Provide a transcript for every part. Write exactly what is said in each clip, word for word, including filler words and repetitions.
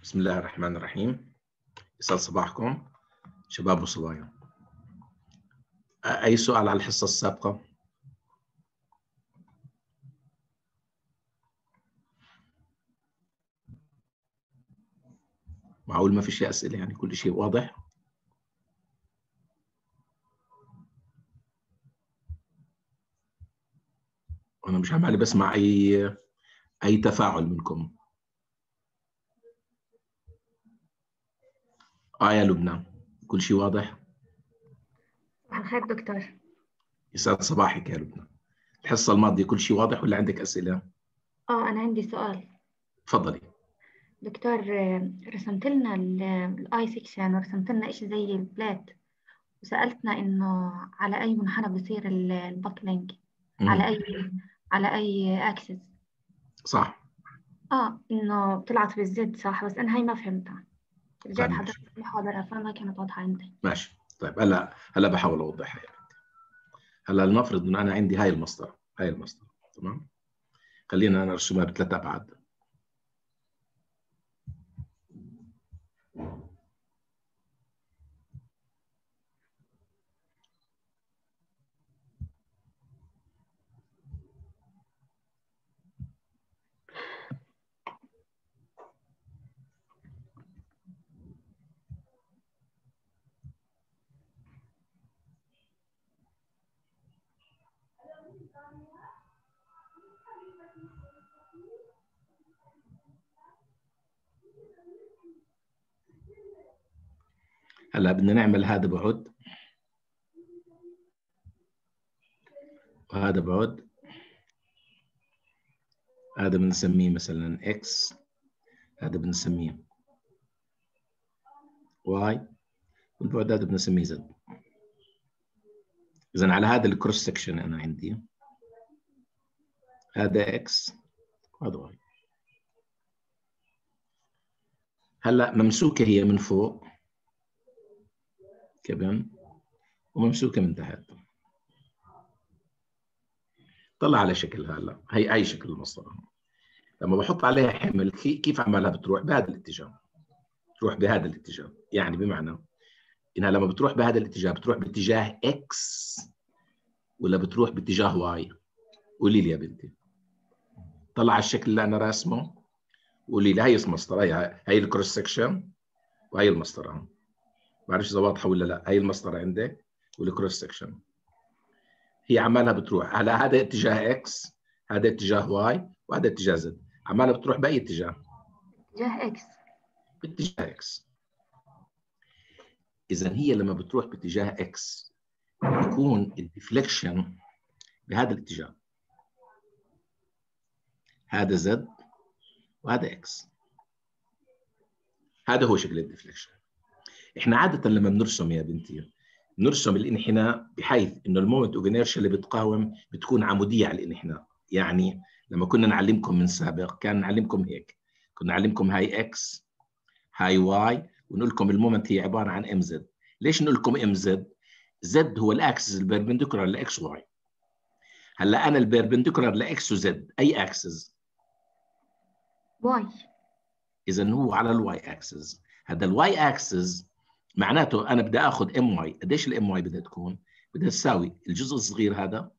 بسم الله الرحمن الرحيم. يسعد صباحكم شباب وصبايا. أي سؤال على الحصة السابقة؟ معقول ما في شيء أسئلة؟ يعني كل شيء واضح؟ أنا مش عمالي بسمع أي أي تفاعل منكم. آه يا لبنى، كل شيء واضح؟ صباح الخير دكتور. يسعد صباحك يا لبنى. الحصة الماضية كل شيء واضح ولا عندك أسئلة؟ اه انا عندي سؤال تفضلي. دكتور. آه، رسمت لنا الاي سكشن ورسمت لنا شيء زي البلات، وسألتنا انه على اي منحنى بيصير ال- الباكلينج، على مم. اي على اي اكسس. صح. اه انه طلعت بالزد صح، بس انا هاي ما فهمتها. طيب رجعت ماشي حضرت المحاضرة فما كانت واضحة عندي. ماشي. طيب هلا هلا بحاول أوضحها. يعني هلا لنفرض إنه أنا عندي هاي المسطرة، هاي المسطرة، تمام؟ خلينا نرسمها بثلاث أبعاد. هلا بدنا نعمل هذا بعد وهذا بعد. هذا بنسميه مثلا x، هذا بنسميه y، والبعد هذا بنسميه z. إذا على هذا الكروس سكشن أنا عندي هذا x وهذا y. هلا ممسوكة هي من فوق كبن وممسوكة من تحت. طلع على شكل هلا، هي أي شكل المسطرة. لما بحط عليها حمل كيف عملها؟ بتروح بهذا الاتجاه، تروح بهذا الاتجاه. يعني بمعنى إنها لما بتروح بهذا الاتجاه بتروح باتجاه x ولا بتروح باتجاه y؟ قولي لي يا بنتي. طلع على الشكل اللي أنا راسمه، قولي لي. هي المسطرة، هي هي الكروس سكشن وهي المسطرة. ما بعرفش إذا واضحة ولا لا. هي المسطرة عندك والكروس سكشن، هي عمالها بتروح على هذا اتجاه اكس، هذا اتجاه واي، وهذا اتجاه زد. عمالها بتروح باي اتجاه؟ اتجاه اكس. باتجاه اكس. اذا هي لما بتروح باتجاه اكس بتكون الديفليكشن بهذا الاتجاه. هذا زد وهذا اكس. هذا هو شكل الديفليكشن. احنا عاده لما بنرسم يا بنتي نرسم الانحناء بحيث انه المومنت اوف انيرشيا اللي بتقاوم بتكون عموديه على الانحناء. يعني لما كنا نعلمكم من سابق كان نعلمكم هيك، كنا نعلمكم هاي اكس هاي واي ونقول لكم المومنت هي عباره عن ام زد. ليش نقول لكم ام زد؟ زد هو الاكسس البيربنديكولار لاكس واي. هلا انا البيربنديكولار لاكس وزد اي اكسس؟ واي. اذا هو على الواي اكسس. هذا الواي اكسس معناته انا بدي اخذ ام واي. قديش الام واي بدها تكون؟ بدها تساوي الجزء الصغير هذا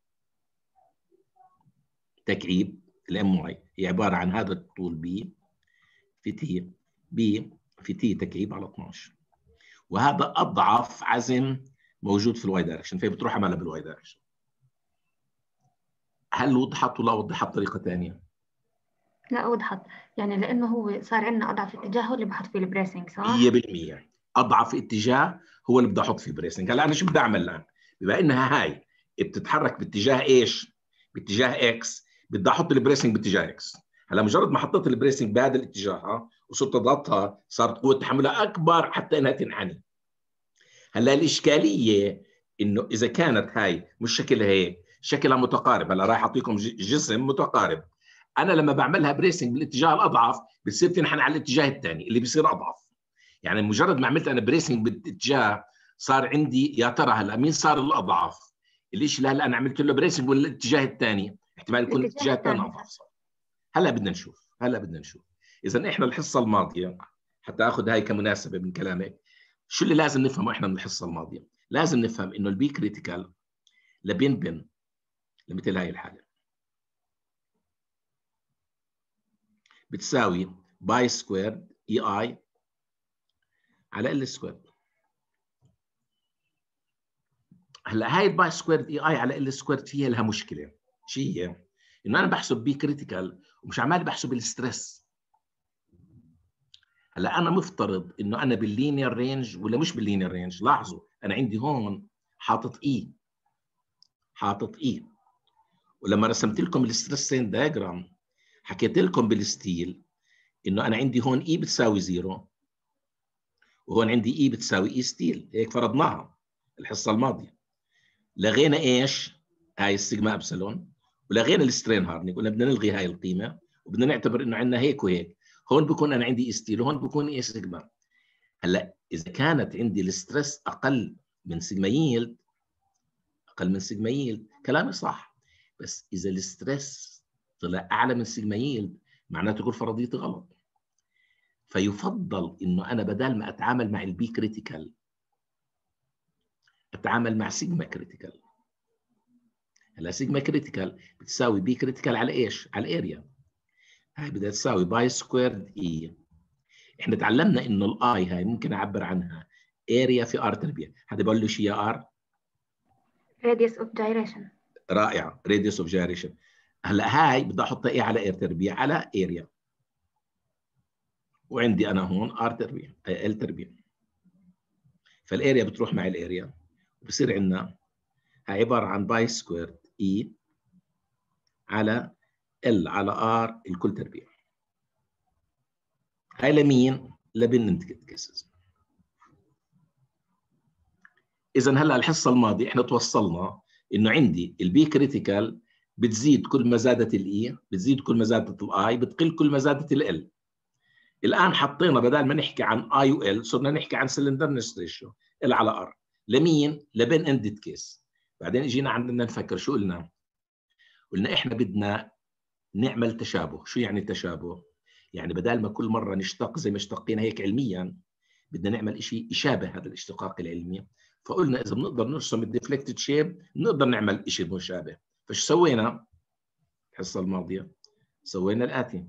تكعيب الام واي، هي عباره عن هذا الطول بي في تي، بي في تي تكعيب على اثناشر، وهذا اضعف عزم موجود في الواي دايركشن، فهي بتروح عملها بالواي دايركشن. هل وضحت ولا اوضحها بطريقه ثانيه؟ لا وضحت، يعني لانه هو صار عندنا اضعف اتجاه هو اللي بحط فيه البريسنج صح؟ مية بالمية اضعف اتجاه هو اللي بدي احط فيه بريسنج. هلا انا شو بدي اعمل الان؟ بما انها هاي بتتحرك باتجاه ايش؟ باتجاه اكس، بدي احط البريسنج باتجاه اكس. هلا مجرد ما حطيت البريسنج بهذا الاتجاه ها وصرت اضغطها صارت قوه تحملها اكبر حتى انها تنحني. هلا الاشكاليه انه اذا كانت هاي مش شكلها هيك، شكلها متقارب. هلا راح اعطيكم جسم متقارب، انا لما بعملها بريسنج بالاتجاه الاضعف بتصير تنحني على الاتجاه الثاني اللي بيصير اضعف. يعني مجرد ما عملت انا بريسنج بالاتجاه صار عندي يا ترى هلا مين صار الاضعف؟ الشيء اللي هلا انا عملت له بريسنج ولا الاتجاه الثاني؟ احتمال يكون الاتجاه الاتجاه الثاني الثاني. اضعف صار. هلا بدنا نشوف، هلا بدنا نشوف. اذا احنا الحصه الماضيه حتى اخذ هاي كمناسبه من كلامك. شو اللي لازم نفهمه احنا من الحصه الماضيه؟ لازم نفهم انه البي كريتيكال لبين بن لمثل هاي الحاله بتساوي باي سكوير اي اي على ال سكوير. هلا هاي الباي سكوير اي اي على ال سكوير فيها لها مشكله. شو هي؟ انه انا بحسب بي كريتيكال ومش عمال بحسب الستريس. هلا انا مفترض انه انا باللينير رينج ولا مش باللينير رينج. لاحظوا انا عندي هون حاطط اي حاطط اي ولما رسمت لكم الستريس دايجرام حكيت لكم بالستيل انه انا عندي هون اي بتساوي زيرو وهون عندي اي بتساوي اي ستيل. هيك فرضناها الحصه الماضيه. لغينا ايش؟ هاي السيجما ابسلون ولغينا السترين هارنينج. قلنا بدنا نلغي هاي القيمه وبدنا نعتبر انه عندنا هيك وهيك. هون بكون انا عندي اي ستيل وهون بكون اي سيجما. هلا اذا كانت عندي الستريس اقل من سيجما ييلد اقل من سيجما ييلد كلامي صح. بس اذا الستريس طلع اعلى من سيجما ييلد معناته كل فرضيتي غلط. فيفضل انه انا بدل ما اتعامل مع البي كريتيكال اتعامل مع سيجما كريتيكال. هلا سيجما كريتيكال بتساوي بي كريتيكال على ايش؟ على الاريا. هاي بدها تساوي باي سكويرد اي. احنا تعلمنا انه الاي هاي ممكن اعبر عنها اريا في ار تربيع. هذا بقول له شيء يا ار؟ radius of gyration. رائع، راديوس اوف جايريشن. هلا هاي بدي احطها ايه على ار تربيع؟ على اريا. وعندي انا هون ار تربيع ال تربيع. فالاريا بتروح مع الاريا وبصير عندنا هاي عباره عن باي سكوير اي على ال على ار الكل تربيع. هاي لمين؟ لبننتج كيسز. اذا هلا الحصه الماضيه احنا توصلنا انه عندي البي كريتيكال بتزيد كل ما زادت الاي، بتزيد كل ما زادت الاي، بتقل كل ما زادت ال. الان حطينا بدل ما نحكي عن اي وال صرنا نحكي عن سلندرنس ريشيو ال على ار. لمين؟ لبين اندد كيس. بعدين اجينا عندنا نفكر شو قلنا؟ قلنا احنا بدنا نعمل تشابه. شو يعني تشابه؟ يعني بدل ما كل مره نشتق زي ما اشتقينا هيك علميا بدنا نعمل شيء يشابه هذا الاشتقاق العلمي. فقلنا اذا بنقدر نرسم الديفليكتد شيب نقدر نعمل شيء مشابه. فش سوينا الحصه الماضيه؟ سوينا الاتي.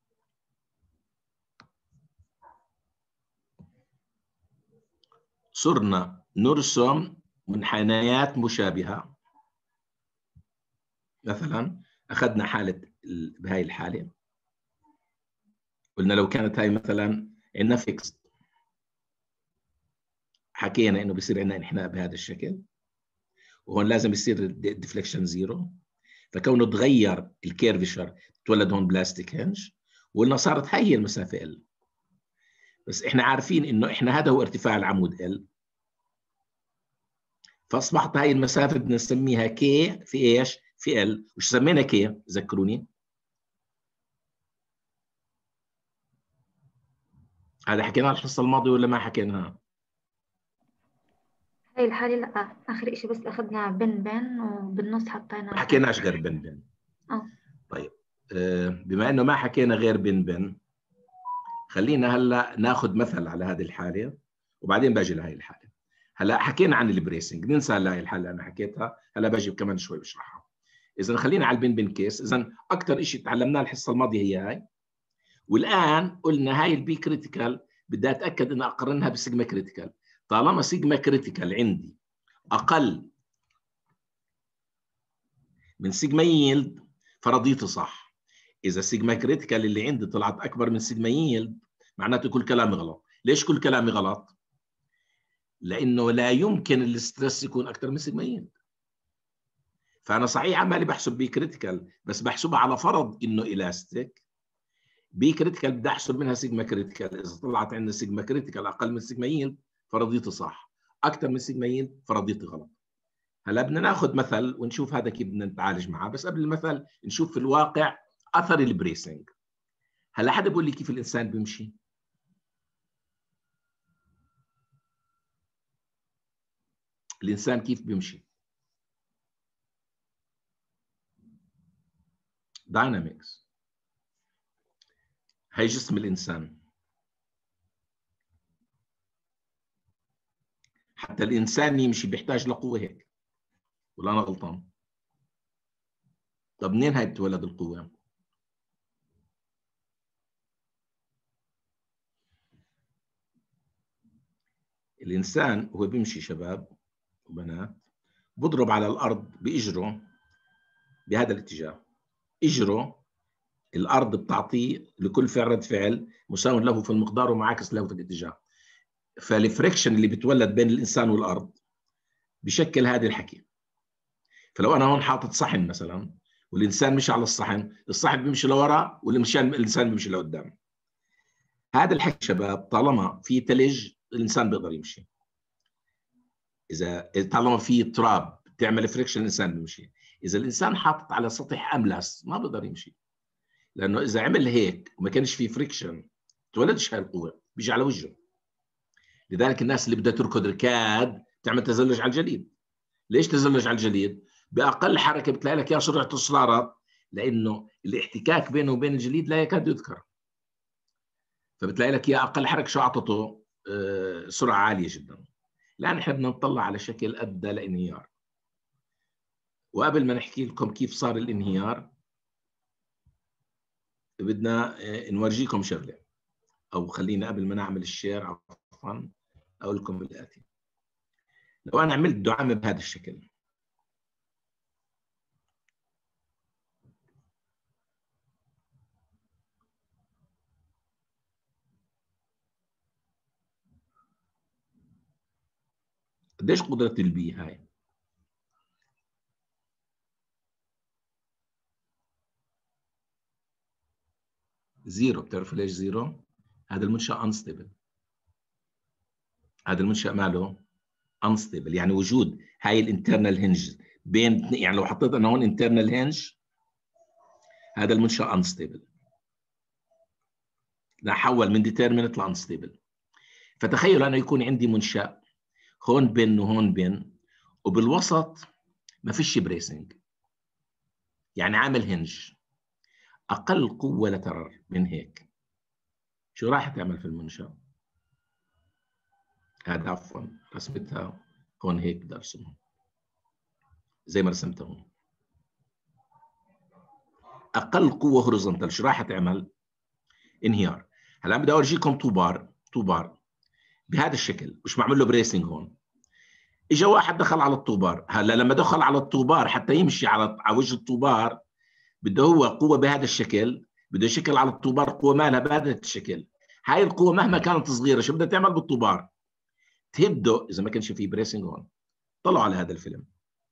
صرنا نرسم منحنيات مشابهه. مثلا اخذنا حاله بهاي الحاله قلنا لو كانت هاي مثلا عندنا فيكس حكينا انه بيصير عندنا انحناء بهذا الشكل وهون لازم يصير الديفليكشن زيرو. فكونه تغير الكيرفشر تولد هون بلاستيك هنج وقلنا صارت هاي هي المسافه ال. بس احنا عارفين انه احنا هذا هو ارتفاع العمود ال. فاصبحت هاي المسافه بدنا نسميها كي في ايش؟ في ال. وش سمينا كي؟ ذكروني. هذا حكيناه الحصه الماضيه ولا ما حكيناها؟ هاي الحالة لا، آخر إشي بس أخذنا بن بن وبالنص ما حطينا حكيناش غير بن بن. اه طيب بما انه ما حكينا غير بن بن خلينا هلا ناخذ مثل على هذه الحاله وبعدين باجي لهي الحاله. هلا حكينا عن البريسنج ننسى هلا هي الحاله انا حكيتها. هلا باجي كمان شوي بشرحها. اذا خلينا على البن بن كيس. اذا اكثر شيء تعلمناه الحصه الماضيه هي هاي. والان قلنا هاي البي كريتيكال بدي اتاكد ان اقارنها بسيجما كريتيكال. طالما سيجما كريتيكال عندي اقل من سيجما ييلد فرضيتي صح. اذا سيجما كريتيكال اللي عندي طلعت اكبر من سيجما ييلد معناته كل كلامي غلط. ليش كل كلامي غلط؟ لانه لا يمكن الاسترس يكون اكثر من سيجما ييلد. فانا صحيح عمالي بحسب بي كريتيكال بس بحسبها على فرض انه الاستيك. بي كريتيكال بدي احسب منها سيجما كريتيكال. اذا طلعت عندنا سيجما كريتيكال اقل من سيجما ييلد فرضيتي صح. اكثر من سيجما ييلد فرضيتي غلط. هلا بدنا ناخذ مثل ونشوف هذا كيف بدنا نتعالج معه. بس قبل المثل نشوف في الواقع اثر البريسنج. هلا حدا بيقول لي كيف الانسان بيمشي؟ الانسان كيف بيمشي؟ داينامكس. هي جسم الانسان حتى الإنسان يمشي بيحتاج لقوة هيك، ولا أنا غلطان؟ طب منين هاي بتولد القوة؟ الإنسان هو بيمشي شباب وبنات بضرب على الأرض بإجره بهذا الاتجاه، إجره الأرض بتعطيه لكل فعل رد فعل مساو له في المقدار ومعاكس له في الاتجاه. فالفريكشن اللي بتولد بين الإنسان والأرض بشكل هذا الحكي. فلو أنا هون حاطط صحن مثلا والإنسان مشي على الصحن، الصحن بيمشي لورا والإنسان بيمشي لقدام. هذا الحكي شباب طالما في ثلج الإنسان بيقدر يمشي. إذا طالما في تراب تعمل فريكشن الإنسان بيمشي. إذا الإنسان حاطط على سطح أملس ما بيقدر يمشي، لأنه إذا عمل هيك وما كانش في فريكشن تولدش هاي القوة، بيجي على وجهه. لذلك الناس اللي بدها تركض ركاد تعمل تزلج على الجليد. ليش تزلج على الجليد؟ بأقل حركة بتلاقي لك يا سرعة الصرارة، لأنه الاحتكاك بينه وبين الجليد لا يكاد يذكر. فبتلاقي لك يا أقل حركة شو أعطته آه سرعة عالية جدا. الآن احنا بدنا نطلع على شكل أدى لانهيار. وقبل ما نحكي لكم كيف صار الانهيار بدنا نورجيكم شغلة، أو خلينا قبل ما نعمل الشير عفوا أقول لكم بالآتي. لو أنا عملت دعامة بهذا الشكل، قديش قدرة البي هاي؟ زيرو. بتعرفوا ليش زيرو؟ هذا المنشأ انستيبل. هذا المنشأ ماله انستيبل، يعني وجود هاي الانترنال هنج بين، يعني لو حطيت انا هون انترنال هنج هذا المنشأ انستيبل. لا حول من ديترمينت لانستيبل. فتخيل انا يكون عندي منشأ هون بن وهون بن وبالوسط ما فيش بريسنج، يعني عامل هنج. اقل قوة لترر من هيك شو راح تعمل في المنشأ؟ هذا عفوا رسمتها هون هيك بدي ارسمها زي ما رسمتها هون. اقل قوه هوريزونتال شو راح تعمل؟ انهيار. هلا بدي اورجيكم طوبار طوبار بهذا الشكل، مش معمول له بريسنج هون. اجى واحد دخل على الطوبار. هلا لما دخل على الطوبار حتى يمشي على على وجه الطوبار بده هو قوه بهذا الشكل، بده يشكل على الطوبار قوه مالها بهذا الشكل. هاي القوه مهما كانت صغيره شو بدها تعمل بالطوبار؟ تهده اذا ما كانش في بريسنج هون. طلعوا على هذا الفيلم.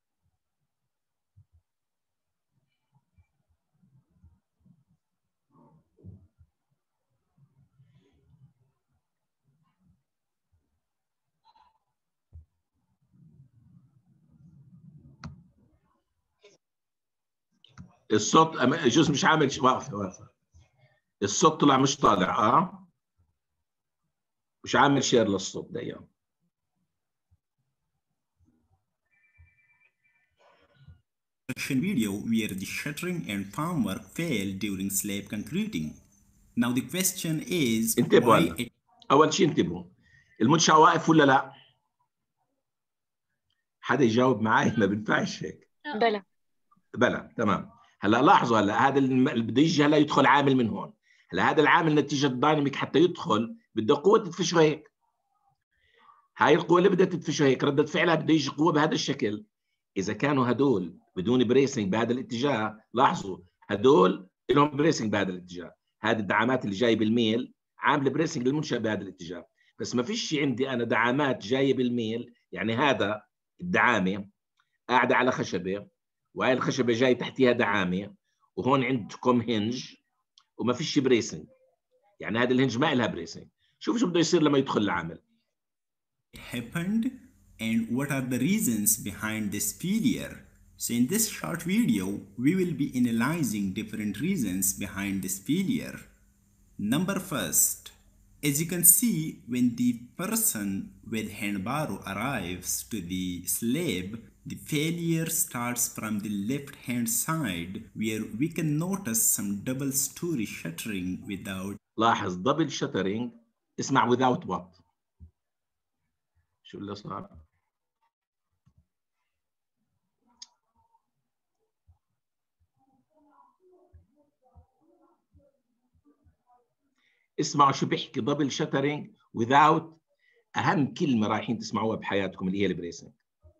الصوت جزء مش عامل واقف واقف. الصوت طلع مش طالع. اه مش عامل شير للصوت دايما. video where the shuttering and farm work failed during slab concreting. Now the question is انتبهوا why هلا. it... اول شيء انتبهوا، المنشأ واقف ولا لا؟ حدا يجاوب معي؟ ما بينفعش هيك. بلى بلى. تمام. هلا لاحظوا، هلا هذا اللي بده يجي هلا يدخل عامل من هون. هلا هذا العامل نتيجه الدايناميك حتى يدخل بده قوه تدفشه هيك. هاي القوه اللي بدها تدفشه هيك رده فعلها بده يجي قوه بهذا الشكل. اذا كانوا هدول بدون بريسنج بهذا الاتجاه، لاحظوا هدول لهم بريسنج بهذا الاتجاه. هذه الدعامات اللي جايه بالميل عامله بريسنج للمنشأ بهذا الاتجاه. بس ما فيش عندي انا دعامات جايه بالميل، يعني هذا الدعامه قاعده على خشبه وهي الخشبه جاي تحتيها دعامه وهون عندكم هنج وما فيش بريسنج، يعني هذا الهنج ما لها بريسنج. شوف شو بده يصير لما يدخل العامل. happened and what are the reasons behind this failure. So in this short video we will be analyzing different reasons behind this failure. Number first, as you can see, when the person with hand barrow arrives to the slab, the failure starts from the left hand side where we can notice some double story shuttering without. لاحظ double shuttering. اسمع without what؟ شو اللي صار؟ اسمعوا شو بيحكي دبل شاترينج without اهم كلمه رايحين تسمعوها بحياتكم اللي هي البريسنج.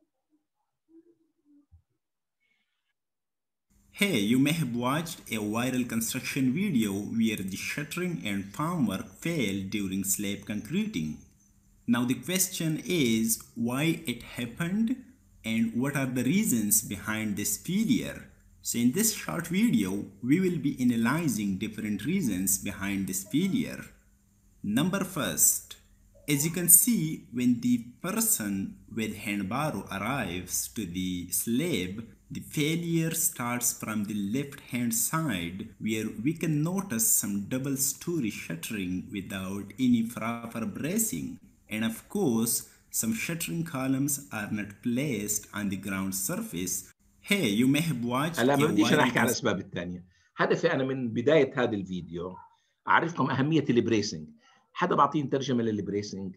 Hey, you may have watched a viral construction video where the shuttering and formwork failed during slab concreting. Now the question is why it happened and what are the reasons behind this failure. So in this short video, we will be analyzing different reasons behind this failure. Number first, as you can see, when the person with hand barrow arrives to the slab, the failure starts from the left hand side where we can notice some double story shuttering without any proper bracing. And of course, some shuttering columns are not placed on the ground surface. Hey, you may have watched هلا ما a بديش انا viral احكي عن الاسباب الثانيه. هدفي انا من بدايه هذا الفيديو اعرفكم اهميه البريسنج. حدا بعطيني ترجمه للبريسنج؟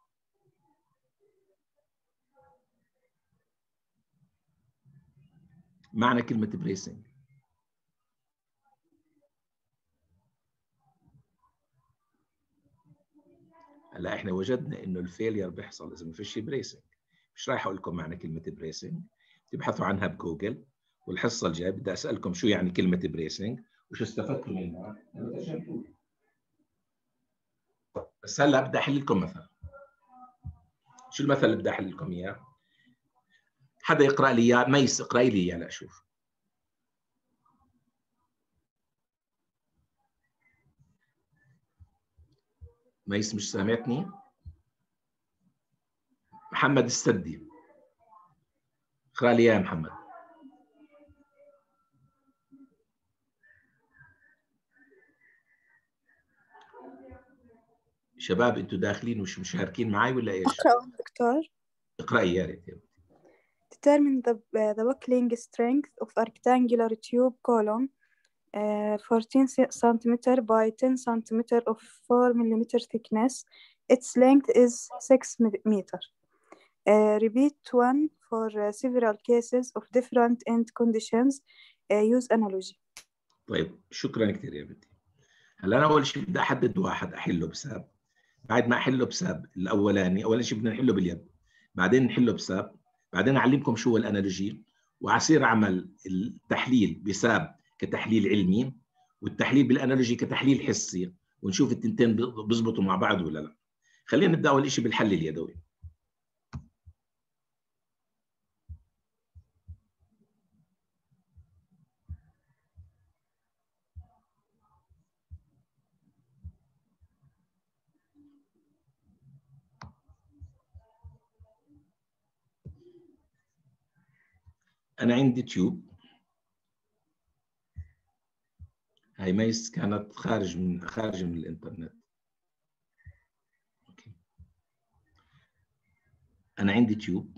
معنى كلمه بريسنج. هلا احنا وجدنا انه الفيلير بيحصل اذا ما فيش بريسنج. مش رايح اقول لكم معنى كلمه بريسنج، تبحثوا عنها بجوجل، والحصه الجايه بدي اسالكم شو يعني كلمه بريسنج وشو استفدتوا منها. بس هلا بدي احل لكم مثل. شو المثل اللي بدي احل لكم اياه؟ حدا يقرا لي اياه، ميس اقراي لي اياه لاشوف. ميس مش سامعتني؟ محمد السدي اقرا لي اياه يا محمد. شباب انتوا داخلين ومش مشاركين معي ولا ايش؟ أقرأ دكتور. اقرأي يا ريت. Determine the, uh, the buckling strength of a rectangular tube column uh, fourteen centimeters by ten centimeters of four millimeter thickness. Its length is six meters. Uh, repeat one for uh, several cases of different end conditions. Uh, use analogy. طيب شكرا كثير يا بنتي. هلا انا اول شيء بدي احدد واحد احله بساب. بعد ما احله بساب الاولاني، اول شيء بدنا نحله باليد، بعدين نحله بساب، بعدين اعلمكم شو هو الانالوجي، وعصير اعمل التحليل بساب كتحليل علمي، والتحليل بالانالوجي كتحليل حسي، ونشوف التنتين بيزبطوا مع بعض ولا لا. خلينا نبدا اول شيء بالحل اليدوي. أنا عندي تيوب، هاي ميس كانت خارج من خارج من الإنترنت. أوكي. أنا عندي تيوب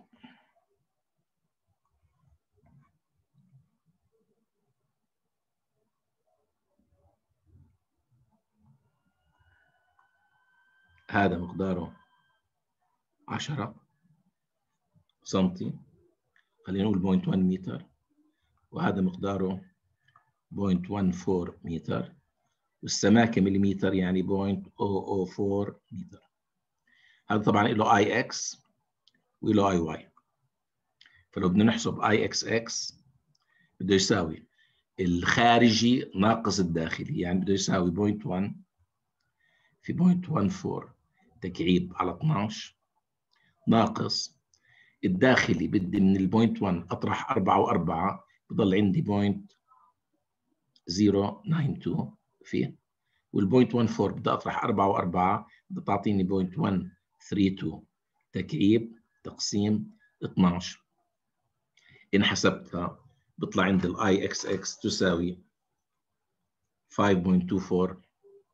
هذا مقداره عشرة سنتي، خلينا نقول صفر فاصلة واحد متر، وهذا مقداره صفر فاصلة واحد أربعة متر، والسماكة مليمتر يعني صفر فاصلة صفر صفر أربعة متر. هذا طبعا له اي اكس وله اي واي، فلو بدنا نحسب اي اكس اكس بده يساوي الخارجي ناقص الداخلي، يعني بده يساوي صفر فاصلة واحد في صفر فاصلة واحد أربعة تكعيب على اثنعش ناقص الداخلي، بدي من ال صفر فاصلة واحد اطرح أربعة وأربعة بضل عندي صفر فاصلة صفر تسعة اثنين فيه، وال صفر فاصلة واحد أربعة بدي اطرح أربعة وأربعة بدي تعطيني صفر فاصلة واحد ثلاثة اثنين تكعيب تقسيم اثنعش. إن حسبتها بيطلع عندي الاي اكس اكس تساوي خمسة فاصلة اثنين أربعة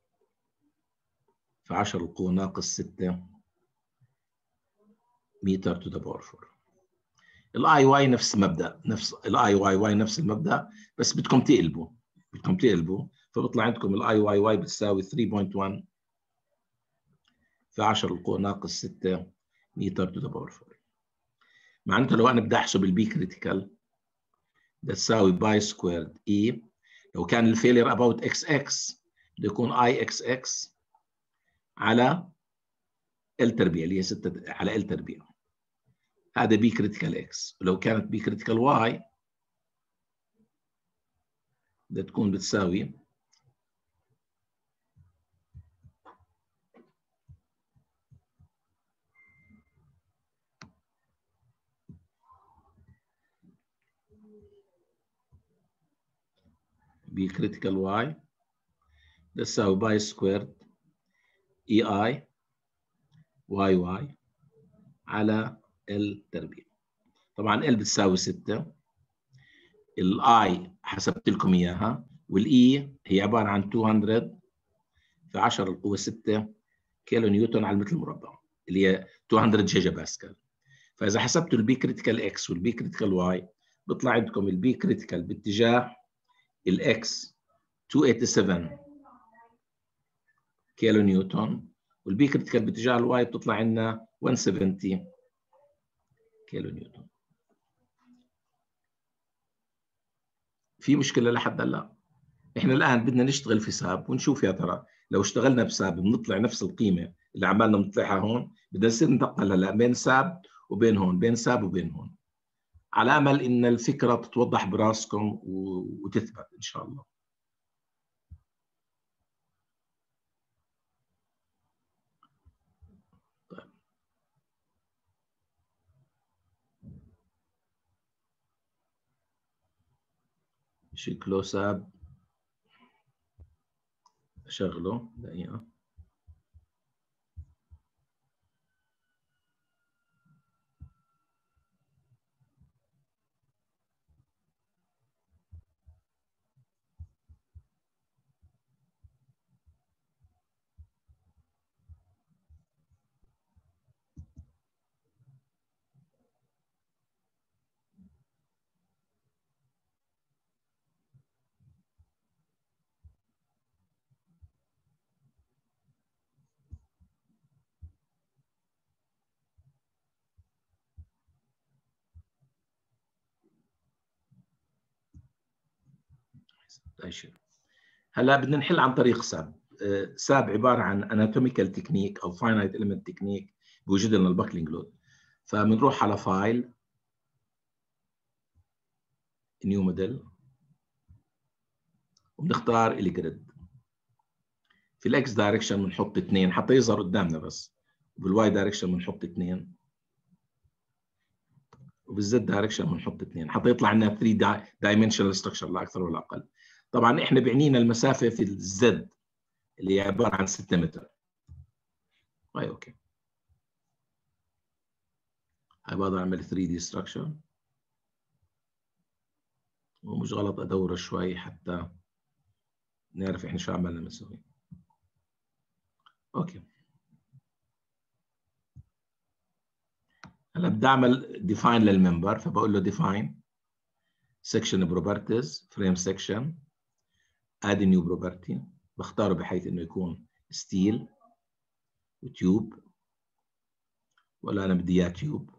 في عشرة القوة ناقص ستة متر تو ذا باور أربعة. الاي واي نفس المبدا، نفس الاي واي واي نفس المبدا، بس بدكم تقلبوا بدكم تقلبوا فبيطلع عندكم الاي واي واي بتساوي ثلاثة فاصلة واحد في عشرة القوة ناقص ستة متر to the power four. معناته لو انا بدي احسب البي كريتيكال ده تساوي باي سكويرد اي. لو كان الفيلير اباوت اكس اكس بده يكون اي اكس اكس على ال تربيع اللي هي ستة على ال تربيع. هذا بي كريتيكال اكس. ولو كانت بي كريتيكال واي بدها تكون بتساوي بي كريتيكال واي بتساوي باي سكويرد اي اي واي واي على ال تربيع. طبعا ال بتساوي ستة، الاي حسبت لكم اياها، والاي هي عباره عن مئتين في عشرة القوه ستة كيلو نيوتن على المتر المربع اللي هي مئتين جيجا باسكال. فاذا حسبتوا البي كريتيكال اكس والبي كريتيكال واي بيطلع عندكم البي كريتيكال باتجاه الاكس مئتين وسبعة وثمانين كيلو نيوتن، والبي كريتيكال باتجاه الواي بتطلع عندنا مئة وسبعين كيلو نيوتن. في مشكله لحد هلا؟ احنا الان بدنا نشتغل في ساب ونشوف يا ترى لو اشتغلنا بساب بنطلع نفس القيمه اللي عمالنا بنطلعها هون. بدنا نصير ننتقل هلا بين ساب وبين هون، بين ساب وبين هون، على امل ان الفكره تتوضح براسكم وتثبت ان شاء الله. طيب. شكله ساب اشغله دقيقه. هلا بدنا نحل عن طريق ساب. ساب عباره عن اناتوميكال تكنيك او فاينايت اليمنت تكنيك بوجود لنا الباكلينج لود. فبنروح على فايل نيو موديل وبنختار الجريد. في الاكس دايركشن بنحط اثنين حتى يظهر قدامنا بس، وبالواي دايركشن بنحط اثنين، وبالزد دايركشن بنحط اثنين حتى يطلع لنا ثلاثة دايمنشنال ستراكشر لا اكثر ولا اقل. طبعا احنا بعنينا المسافه في الزد اللي هي عباره عن ستة متر. طيب اوكي. هاي بقدر اعمل ثري دي ستراكشر، ومش غلط ادوره شوي حتى نعرف احنا شو عملنا نسوي. اوكي. هلا بدي اعمل ديفاين للممبر، فبقول له ديفاين سكشن بروبرتيز فريم سكشن اد نيو بروبرتي، بختاره بحيث انه يكون ستيل وتيوب، ولا انا بدي اياه تيوب.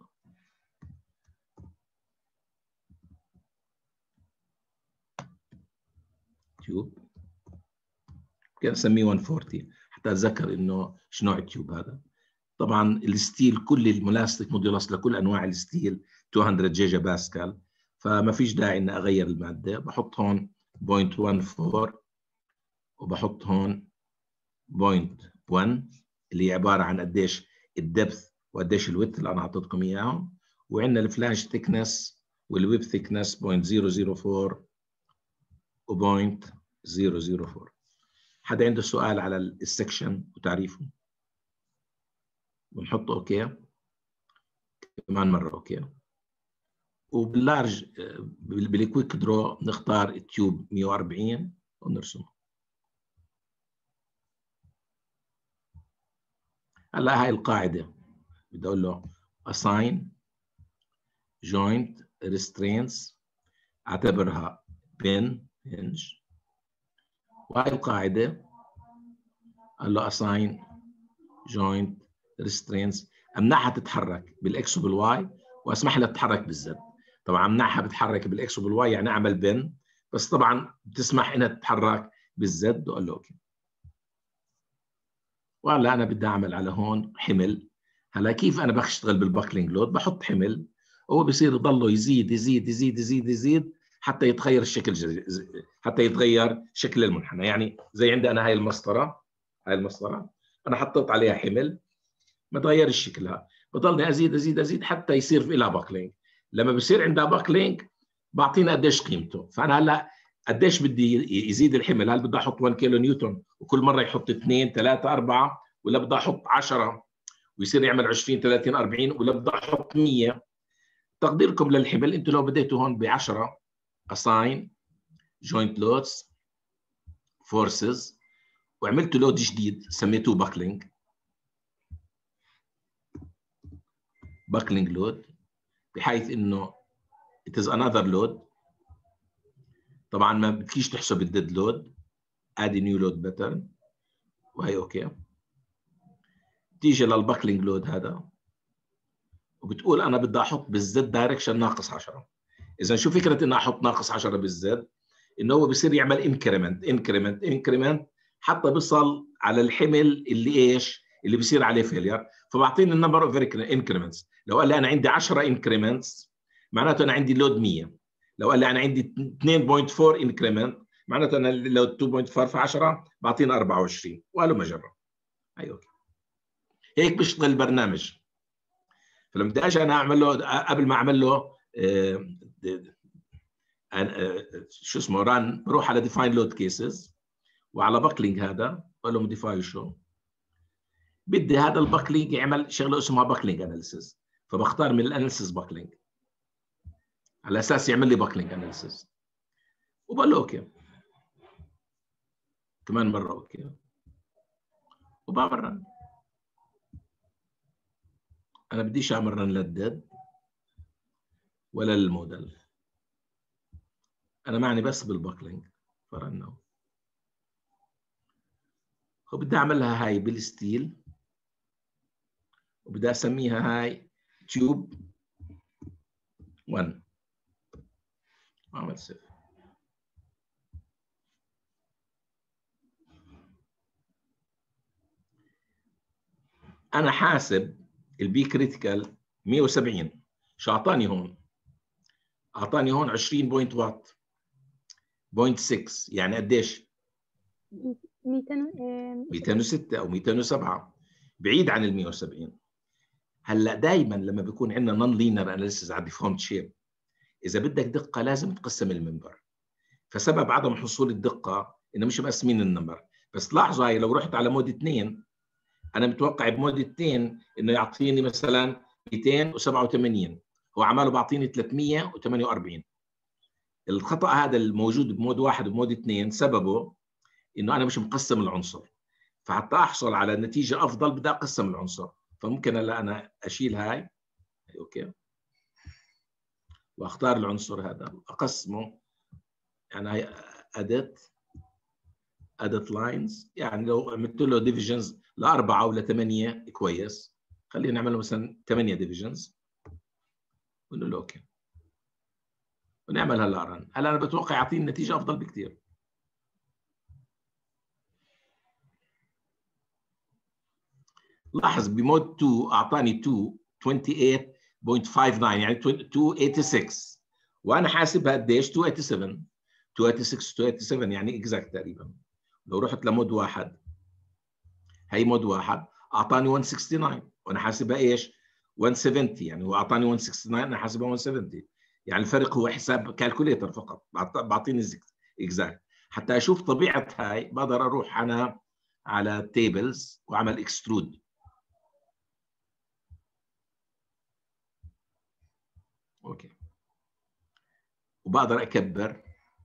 تيوب كان اسميه مئة وأربعين حتى اتذكر انه شو نوع التيوب هذا. طبعا الستيل كل الملاستيك موديولس لكل انواع الستيل مئتين جيجا باسكال، فما فيش داعي اني اغير الماده. بحط هون صفر فاصلة أربعة أربعة وبحط هون صفر فاصلة واحد اللي هي عباره عن قديش الدبث وقديش الويدث اللي انا اعطيتكم اياهم، وعندنا الفلانش ثيكنس والويب ثيكنس صفر فاصلة صفر صفر أربعة و صفر فاصلة صفر صفر أربعة. حدا عنده سؤال على السكشن وتعريفه؟ بنحطه اوكي كمان مره اوكي. وباللارج بالكويك درو نختار التيوب مئة وأربعين ونرسمه. هلا هاي القاعده بدي اقول له assign joint restraints، اعتبرها pin hinge، وهاي القاعده قال له assign joint restraints امنعها تتحرك بالاكس وبالواي واسمح لها تتحرك بالزد. طبعا امنعها بتتحرك بالاكس وبالواي يعني اعمل بن، بس طبعا بتسمح انها تتحرك بالزد وقال له اوكي. وهلا انا بدي اعمل على هون حمل. هلا كيف انا بشتغل بالباكلينج لود؟ بحط حمل هو بصير يضله يزيد يزيد يزيد يزيد يزيد حتى يتغير الشكل جز... حتى يتغير شكل المنحنى. يعني زي عندي انا هاي المسطره، هاي المسطره انا حطيت عليها حمل ما تغيرش شكلها، بضلني ازيد ازيد ازيد حتى يصير في لها باكلينج. لما بصير عندها باكلينج بعطينا قديش قيمته. فانا هلا قديش بدي يزيد الحمل؟ هل بدي احط واحد كيلو نيوتن وكل مره يحط اثنين ثلاثة أربعة، ولا بدي احط عشرة ويصير يعمل عشرين ثلاثين أربعين، ولا بدي احط مية؟ تقديركم للحمل انتم لو بديتوا هون ب عشرة assign joint loads forces وعملتوا لود جديد سميتوه باكلينج باكلينج لود، بحيث انه it is another load. طبعا ما بدكيش تحسب الديد لود، ادي نيو لود باترن وهي اوكي. تيجي للباكلينج لود هذا وبتقول انا بدي احط بالزد دايركشن ناقص عشرة. اذا شو فكره اني احط ناقص عشرة بالزد؟ انه هو بصير يعمل انكريمنت انكريمنت انكريمنت حتى بيصل على الحمل اللي ايش؟ اللي بصير عليه فيلير. فبعطيني النمبر اوف انكريمنتس. لو قال لي انا عندي عشرة انكريمنتس معناته انا عندي لود مية. لو قال لي انا عندي اثنين فاصلة أربعة انكريمنت معناته انا لو اثنين فاصلة أربعة في عشرة بعطينا أربعة وعشرين وقالوا مجرة. اي اوكي. هيك بيشتغل البرنامج. فلما بدي اجي انا اعمل له قبل ما اعمل له آه آه شو اسمه ران، بروح على ديفاين لود كيسز وعلى باكلينج هذا بقول له موديفاي شو بدي هذا الباكلينج يعمل شغله اسمها باكلينج اناليسيس. فبختار من الاناليسيس باكلينج على اساس يعمل لي باكلينج اناليسيس وبقول له اوكي. كمان مره اوكي وبعمل رن. انا بديش اعمل رن للديد ولا للموديل، انا معني بس بالباكلينج. فرنه وبدي اعملها هاي بالستيل وبدي اسميها هاي تيوب واحد. اعمل سيف. انا حاسب البي كريتيكال مية وسبعين. شو اعطاني هون؟ اعطاني هون عشرين بوينت وات صفر فاصلة ستة، يعني قديش؟ مئتين وستة او مئتين وسبعة، بعيد عن ال مية وسبعين. هلا دائما لما بيكون عندنا نون لينير اناليسيس على ديفورمد شيب، اذا بدك دقه لازم تقسم المنبر. فسبب عدم حصول الدقه انه مش مقسمين النمبر. بس لاحظوا هاي لو رحت على مود اثنين، انا متوقع بمود اثنين انه يعطيني مثلا مئتين وسبعة وثمانين، هو عماله بعطيني ثلاثمئة وثمانية وأربعين. الخطا هذا الموجود بمود واحد وبمود اثنين سببه انه انا مش مقسم العنصر. فحتى احصل على نتيجه افضل بدي اقسم العنصر. فممكن هلا انا اشيل هاي اوكي واختار العنصر هذا اقسمه. يعني هاي اديت اديت لاينز، يعني لو عملت له ديفيجنز لاربعه ولا ثمانيه كويس. خلينا نعمل له مثلا ثمانيه ديفيجنز ونقول له اوكي ونعمل هلا رن. هلا انا بتوقع يعطيني نتيجه افضل بكثير. لاحظ بمود اثنين اعطاني اثنين ثمانية وعشرين فاصلة خمسة تسعة يعني اثنين ثمانية وستين، وانا حاسبها قديش؟ اثنين ثمانية وثمانين اثنين ستة اثنين ثمانية وثمانين يعني اكزاكت تقريبا. لو رحت لمود واحد، هي مود واحد اعطاني مئة وتسعة وستين وانا حاسبها ايش؟ مئة وسبعين. يعني هو اعطاني مئة وتسعة وستين انا حاسبها مئة وسبعين. يعني الفرق هو حساب كالكوليتر فقط بعطيني اكزاكت. حتى اشوف طبيعه هاي بقدر اروح انا على تيبلز واعمل اكسترود. اوكي وبقدر اكبر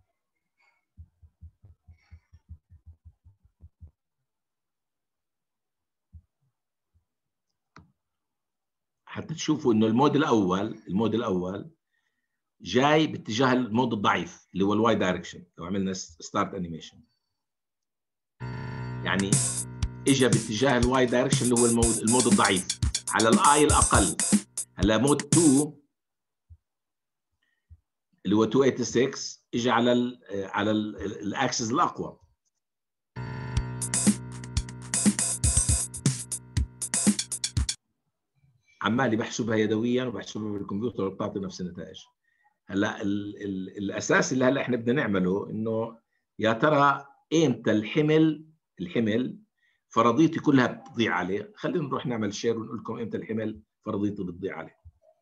حتى تشوفوا انه المود الاول المود الاول جاي باتجاه المود الضعيف اللي هو الواي دايركشن. لو عملنا ستارت انيميشن يعني اجى باتجاه الواي دايركشن اللي هو المود المود الضعيف. على الاي الاقل. هلا مود اثنين اللي هو ستة ستة وثمانين اجى على ال على الاكسس الاقوى. عمالي بحسبها يدويا وبحسبها بالكمبيوتر وبتعطي نفس النتائج. هلا ال ال الاساس اللي هلا احنا بدنا نعمله انه يا ترى امتى الحمل الحمل فرضيتي كلها بتضيع عليه. خلينا نروح نعمل شير ونقول لكم امتى الحمل فرضيتي بتضيع عليه.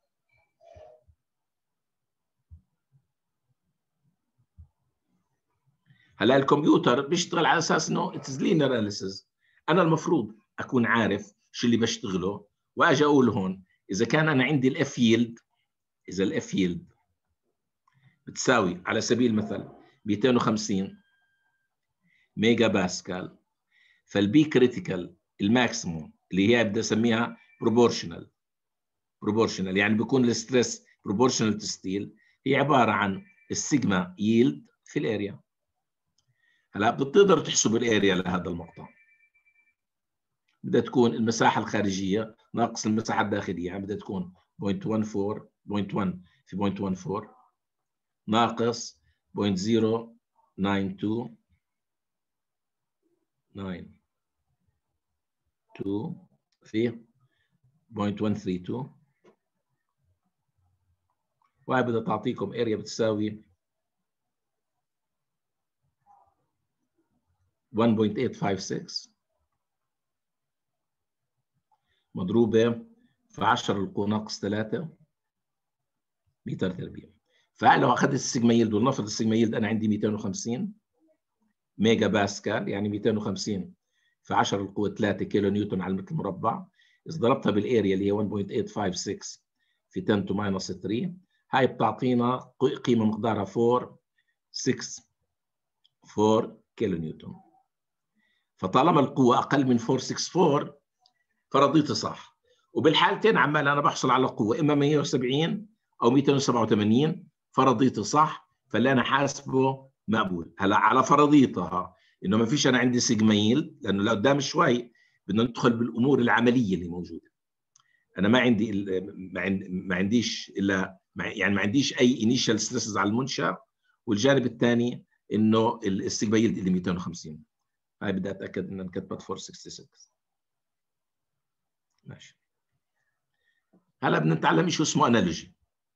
هلا الكمبيوتر بيشتغل على اساس انه اتس لينير اناليسيس. انا المفروض اكون عارف شو اللي بشتغله واجي اقول هون اذا كان انا عندي الاف ييلد، اذا الاف ييلد بتساوي على سبيل المثل مئتين وخمسين ميجا باسكال، فالبي كريتيكال الماكسيموم اللي هي بدي اسميها بروبورشنال بروبورشنال يعني بيكون الستريس بروبورشنال تو ستيل، هي عباره عن السيجما ييلد في الاريا. هلا بتقدروا تحسبوا الاريا لهذا المقطع. بدها تكون المساحه الخارجيه ناقص المساحه الداخليه، يعني بدها تكون صفر فاصلة واحد واحد في صفر فاصلة واحد أربعة ناقص صفر فاصلة صفر تسعة اثنين تسعة اثنين في صفر فاصلة واحد ثلاثة اثنين، وهي بدها تعطيكم اريا بتساوي واحد فاصلة ثمانية خمسة ستة مضروبة في عشرة القوة ناقص ثلاثة متر تربيع. فلو اخذت السيجما يلد ولنفرض السيجما يلد انا عندي مئتين وخمسين ميجا باسكال، يعني مئتين وخمسين في عشرة القوة ثلاثة كيلو نيوتن على المتر مربع، اذا ضربتها بالاريا اللي هي واحد فاصلة ثمانية خمسة ستة في عشرة تو ماينس ثلاثة، هاي بتعطينا قيمة مقدارها أربعة ستة أربعة كيلو نيوتن. فطالما القوة أقل من أربعمئة وستة وستين فرضيتي صح. وبالحالتين عمال أنا بحصل على قوة إما مئة وسبعين أو مئتين وسبعة وثمانين فرضيتي صح، فاللي أنا حاسبه مقبول. هلا على فرضيتها إنه ما فيش أنا عندي سيجما ييلد، لأنه لقدام شوي بدنا ندخل بالأمور العملية اللي موجودة. أنا ما عندي ما, عندي ما عنديش إلا يعني ما عنديش أي انيشال ستريسز على المنشأ، والجانب الثاني إنه السيجما ييلد اللي مئتين وخمسين. هاي بدي اتاكد ان انكتبت أربعمئة وستة وستين. ماشي. هلا بدنا نتعلم شيء اسمه انالوجي.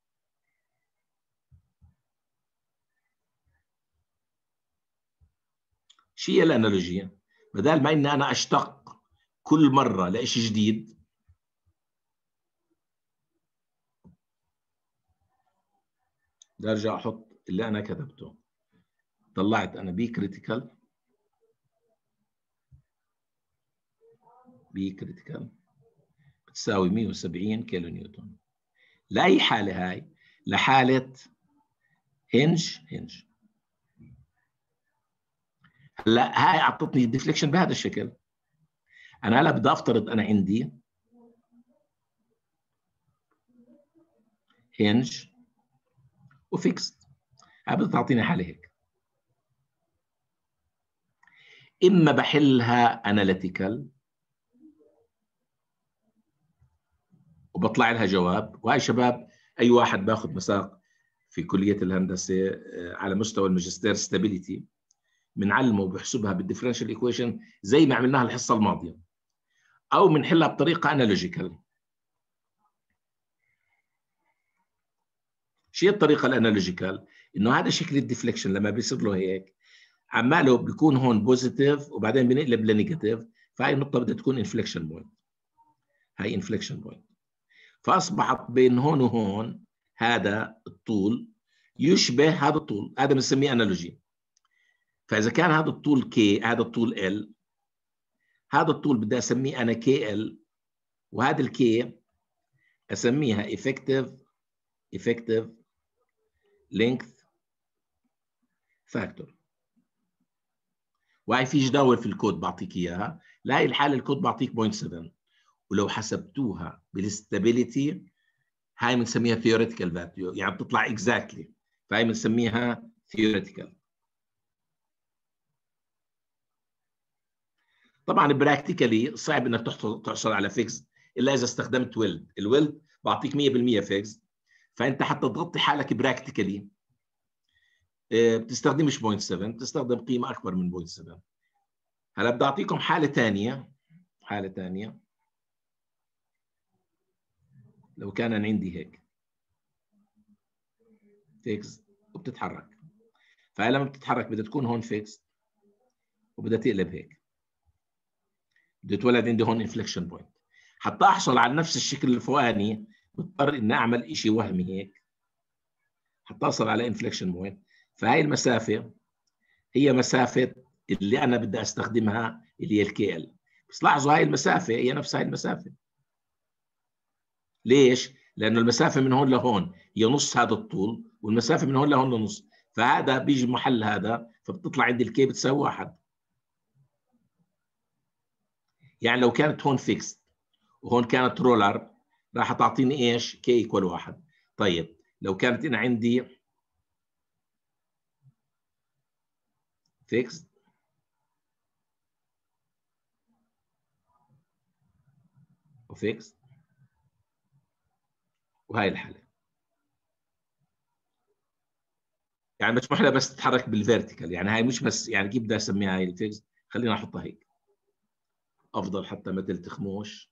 شو هي الانالوجيا؟ بدل ما اني انا اشتق كل مره لشيء جديد، بدي ارجع احط اللي انا كتبته. طلعت انا بي كريتيكال بي كريتيكال بتساوي مئة وسبعين كيلو نيوتن. لاي حاله هاي؟ لحاله هنج هنج. هلا هاي اعطتني الديفليكشن بهذا الشكل. انا هلا بدي افترض انا عندي هنج وفيكست، هاي بدها تعطيني حاله هيك. اما بحلها اناليتيكال وبطلع لها جواب، وهي شباب اي واحد باخذ مساق في كليه الهندسه على مستوى الماجستير ستابيليتي بنعلمه وبحسبها بالديفرنشال ايكويشن زي ما عملناها الحصه الماضيه، او بنحلها بطريقه انالوجيكال. شو الطريقه الانالوجيكال؟ انه هذا شكل الديفليكشن لما بيصير له هيك عماله بيكون هون بوزيتيف وبعدين بنقلب لنيجاتيف، فهي النقطه بدها تكون انفليكشن بوينت. هاي انفليكشن بوينت. فاصبحت بين هون وهون هذا الطول يشبه هذا الطول، هذا بنسميه انالوجي. فاذا كان هذا الطول كي، هذا الطول ال، هذا الطول بدي اسميه انا كي ال، وهذا الكي اسميها effective effective length factor. وهي في جداول في الكود بعطيك اياها. لهي الحاله الكود بعطيك صفر فاصلة سبعة، ولو حسبتوها بالستابيليتي هاي بنسميها theoretical value، يعني بتطلع exactly، فهي بنسميها theoretical. طبعا براكتيكالي صعب انك تحصل تحصل على فيكس الا اذا استخدمت ويلد. الويلد بعطيك مية بالمية فيكس، فانت حتى تغطي حالك براكتيكالي بتستخدمش صفر فاصلة سبعة، بتستخدم قيمه اكبر من صفر فاصلة سبعة. هلا بدي اعطيكم حاله ثانيه، حاله ثانيه لو كان عندي هيك فيكس وبتتحرك، فهي لما بتتحرك بدها تكون هون فيكس وبدها تقلب هيك، بده يتولد عندي هون انفليكشن بوينت. حتى احصل على نفس الشكل الفوقاني بضطر اني اعمل شيء وهمي هيك حتى اصل على انفليكشن بوينت. فهي المسافه هي مسافه اللي انا بدي استخدمها اللي هي الكي ال. بس لاحظوا هاي المسافه هي نفس هاي المسافه. ليش؟ لانه المسافه من هون لهون هي نص هذا الطول، والمسافه من هون لهون لنص، فهذا بيجي محل هذا، فبتطلع عندي الكي بتساوي واحد. يعني لو كانت هون فيكس وهون كانت رولر راح تعطيني ايش؟ كي ايكوال واحد. طيب لو كانت انا عندي فيكس وفيكس وهي الحاله، يعني مسموح لها بس تتحرك بالفيرتيكال، يعني هاي مش بس، يعني كيف بدي اسميها هاي الفيكس؟ خلينا احطها هيك افضل حتى ما تلتخموش.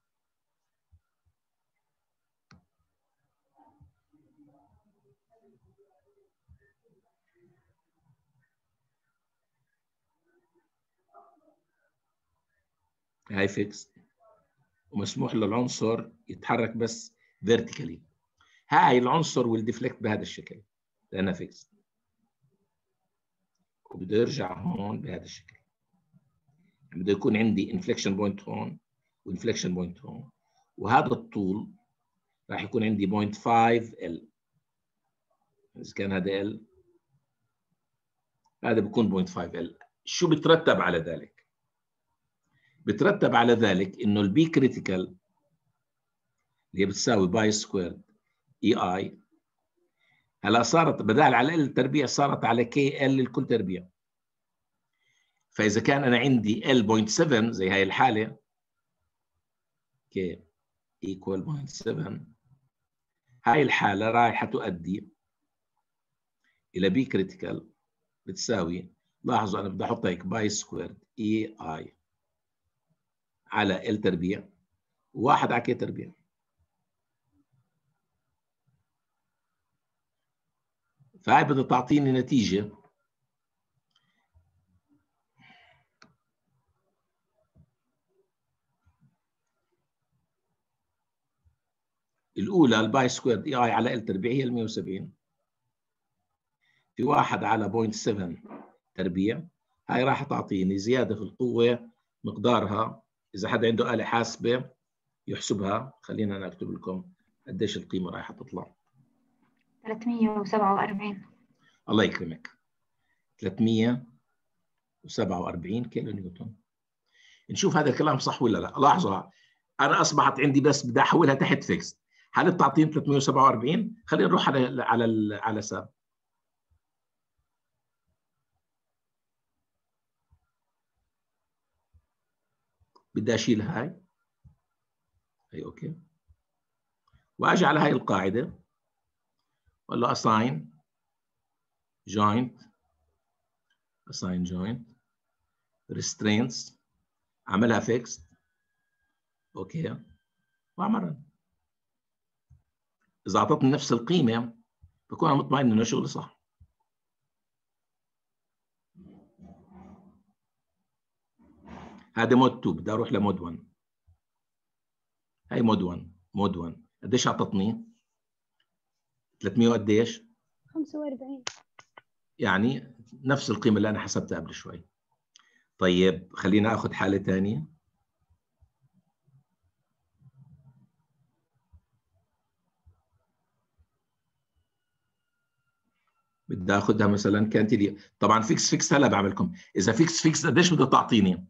هاي فيكس ومسموح للعنصر يتحرك بس فيرتيكالي. هاي العنصر والديفلكت بهذا الشكل لانها فيكس، وبده يرجع هون بهذا الشكل. يعني بده يكون عندي انفليكشن بوينت هون وانفليكشن بوينت هون، وهذا الطول راح يكون عندي صفر فاصلة خمسة ال. اذا كان هذا ال هذا بيكون صفر فاصلة خمسة ال. شو بترتب على ذلك؟ بترتب على ذلك انه البي كريتيكال اللي هي بتساوي باي سكوير اي اي هلا صارت بدال على ال تربيع صارت على كي ال الكل تربيع. فاذا كان انا عندي ال صفر فاصلة سبعة زي هاي الحاله كي ايكوال صفر فاصلة سبعة، هاي الحاله رايحه تؤدي الى بي كريتيكال بتساوي، لاحظوا انا بدي احط هيك باي سكوير اي اي على ال تربيع وواحد على كي تربيع. فهاي بدها تعطيني نتيجه الاولى الباي سكوير اي اي على ال تربيع هي ال مية وسبعين في واحد على صفر فاصلة سبعة تربيع. هاي راح تعطيني زياده في القوه مقدارها، اذا حدا عنده آلة حاسبه يحسبها. خلينا انا اكتب لكم قديش القيمه راح تطلع. ثلاثمية وسبعة وأربعين. الله يكرمك، ثلاثمية وسبعة وأربعين كيلو نيوتن. نشوف هذا الكلام صح ولا لا. لاحظوا انا اصبحت عندي بس بدي احولها تحت فيكس، هل بتعطيني ثلاثمية وسبعة وأربعين؟ خلينا نروح على على على ساب. بدي اشيل هاي هي اوكي، واجي على هاي القاعده اقول له assign joint assign joint restraints، اعملها فيكس اوكي واعمل. اذا اعطتني نفس القيمه بكون انا مطمئن انه شغلي صح. هذا مود اثنين، بدي اروح لمود واحد. هاي مود واحد. مود واحد قديش اعطتني؟ ثلاثمية قديش؟ خمسة وأربعين. يعني نفس القيمه اللي انا حسبتها قبل شوي. طيب خلينا اخذ حاله ثانيه. بدي اخذها مثلا كانت لي طبعا فيكس فيكس. هلا بعملكم اذا فيكس فيكس قديش بدها تعطيني؟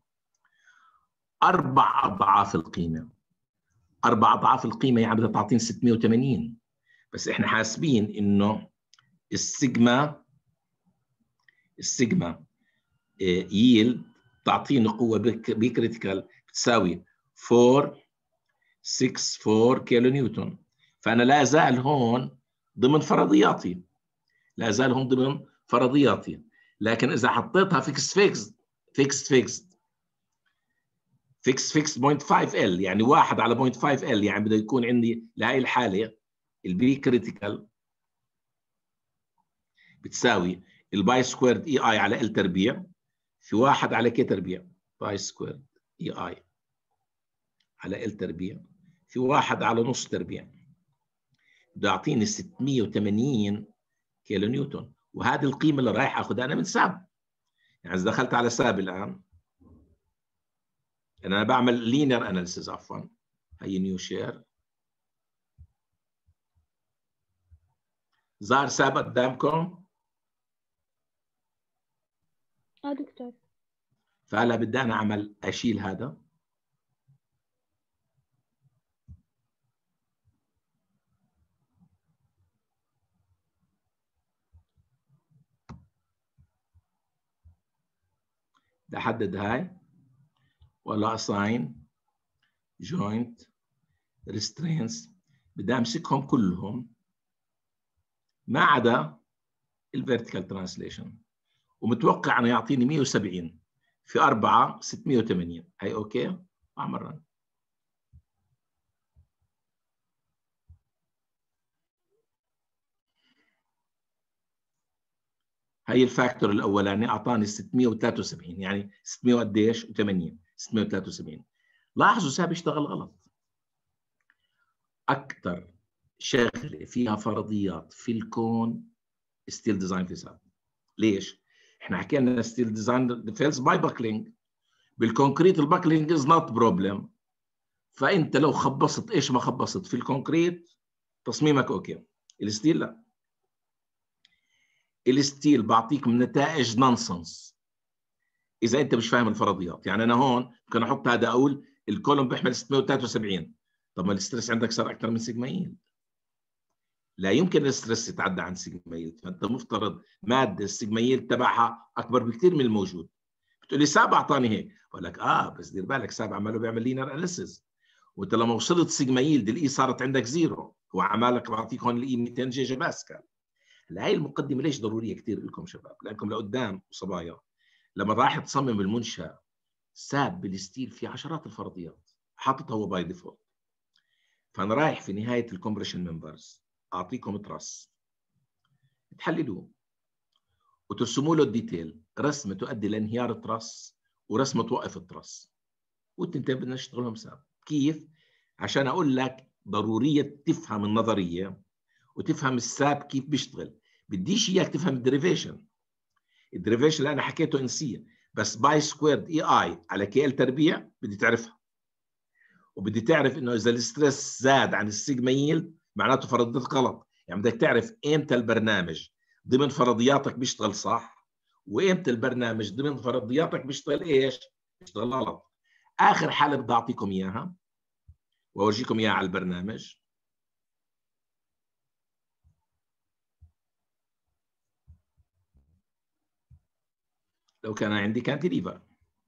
اربع اضعاف القيمه. اربع اضعاف القيمه يعني بدها تعطيني ستمية وثمانين. بس احنا حاسبين انه السيجما السيجما ييلد تعطيني قوه بي كريتيكال بتساوي أربعة ستة أربعة كيلو نيوتن. فأنا لا زال هون ضمن فرضياتي، لا زال هون ضمن فرضياتي. لكن إذا حطيتها فيكس فيكس فيكس فيكس فيكس فيكس صفر فاصلة خمسة ال، يعني واحد على صفر فاصلة خمسة ال، يعني بده يكون عندي لهي الحالة البي كريتيكال بتساوي الباي سكويرد اي اي على ال تربيع في واحد على كي تربيع، باي سكويرد اي اي على ال تربيع في واحد على نص تربيع، بده يعطيني ستمية وثمانين كيلو نيوتن. وهذه القيمة اللي رايح اخذها انا من ساب. يعني اذا دخلت على ساب الان، انا بعمل لينير اناليسيس عفوا، هي نيو شير، ظهر ساب قدامكم؟ اه دكتور. فهلا بدي انا اعمل اشيل هذا، بدي احدد هاي ولا assign joint restraints، بدي امسكهم كلهم ما عدا الفيرتيكال ترانسليشن، ومتوقع انه يعطيني مية وسبعين في أربعة ستمية وثمانين. هي اوكي، اعمل رن. هي الفاكتور الاولاني اعطاني ستمية وثلاثة وسبعين، يعني ستمية قديش و80 ستمية وثلاثة وسبعين. لاحظوا ساب اشتغل غلط. اكثر شغله فيها فرضيات في الكون ستيل ديزاين في ساب. ليش؟ احنا حكينا ستيل ديزاين فيلز باي باكلينج. بالكونكريت الباكلينج از نوت بروبلم. فانت لو خبصت ايش ما خبصت في الكونكريت تصميمك اوكي. الستيل لا، الستيل بعطيك من نتائج نونسنس اذا انت مش فاهم الفرضيات. يعني انا هون ممكن احط هذا اقول الكولوم بيحمل ستمية وثلاثة وسبعين، طب ما الستريس عندك صار اكثر من سيجما يلد. لا يمكن الستريس يتعدى عن سيجما يلد، فانت مفترض ماده السيجما يلد تبعها اكبر بكثير من الموجود. بتقول لي ساب اعطاني هيك، بقول لك اه بس دير بالك ساب عماله بيعمل لينر اناليسيس، وانت لما وصلت سيجما يلد الاي صارت عندك زيرو، هو عمالك بعطيك هون الاي مئتين جيجا باسكال. هاي المقدمه ليش ضروريه كثير لكم شباب؟ لانكم لقدام وصبايا لما راح تصمم المنشا ساب بالستيل في عشرات الفرضيات حاططها هو باي ديفولت. فانا رايح في نهايه الكومبريشن ممبرز اعطيكم ترس تحللوه وترسموا له الديتيل، رسمه تؤدي لانهيار الترس ورسمه توقف الترس، والتنتين بدنا نشتغلهم سوا. كيف؟ عشان اقول لك ضروريه تفهم النظريه وتفهم الساب كيف بيشتغل. بديش اياك تفهم الديريفيشن. الديريفيشن اللي انا حكيته انسيه، بس باي سكويرد اي اي على كي ال تربيع بدي تعرفها، وبدي تعرف انه اذا الستريس زاد عن السيجما ييلد معناته فرضيتك غلط. يعني بدك تعرف امتى البرنامج ضمن فرضياتك بيشتغل صح، وامتى البرنامج ضمن فرضياتك بيشتغل ايش؟ بيشتغل غلط. اخر حاله بدي اعطيكم اياها واورجيكم اياها على البرنامج. لو كان عندي كانتيليفر،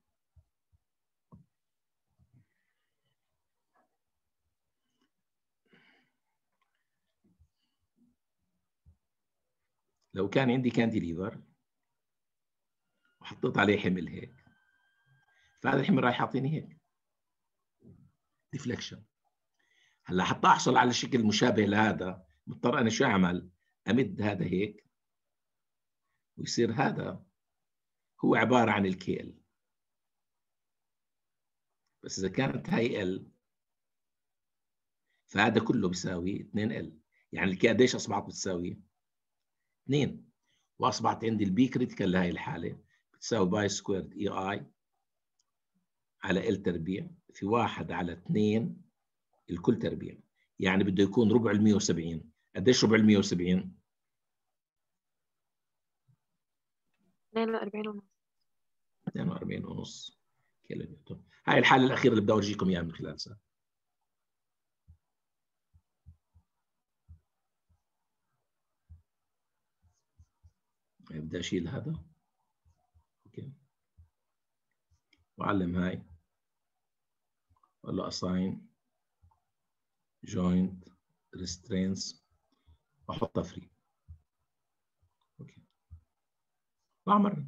لو كان عندي كانتيليفر وحطيت عليه حمل هيك، فهذا الحمل راح يعطيني هيك ديفليكشن. هلا حتى احصل على شكل مشابه لهذا مضطر انا شو اعمل؟ امد هذا هيك ويصير هذا هو عباره عن الكيل. بس اذا كانت هاي ال فهذا كله بيساوي اثنين ال، يعني الكي قديش اصبحت بتساوي؟ اثنين. واصبحت عندي البي كريتيكال لهي الحاله بتساوي باي سكويرد اي اي على ال تربيع في واحد على اثنين الكل تربيع، يعني بده يكون ربع ال مية وسبعين. قديش ربع ال مية وسبعين؟ اثنين وأربعين ونص. اثنين وأربعين ونص كيلو نيوتن. هاي الحاله الاخيره اللي بدي اورجيكم اياها من خلال ساعه. بدي اشيل هذا اوكي واعلم هاي، اقول له assign جوينت ريسترينز واحطها فري. اوكي بعمر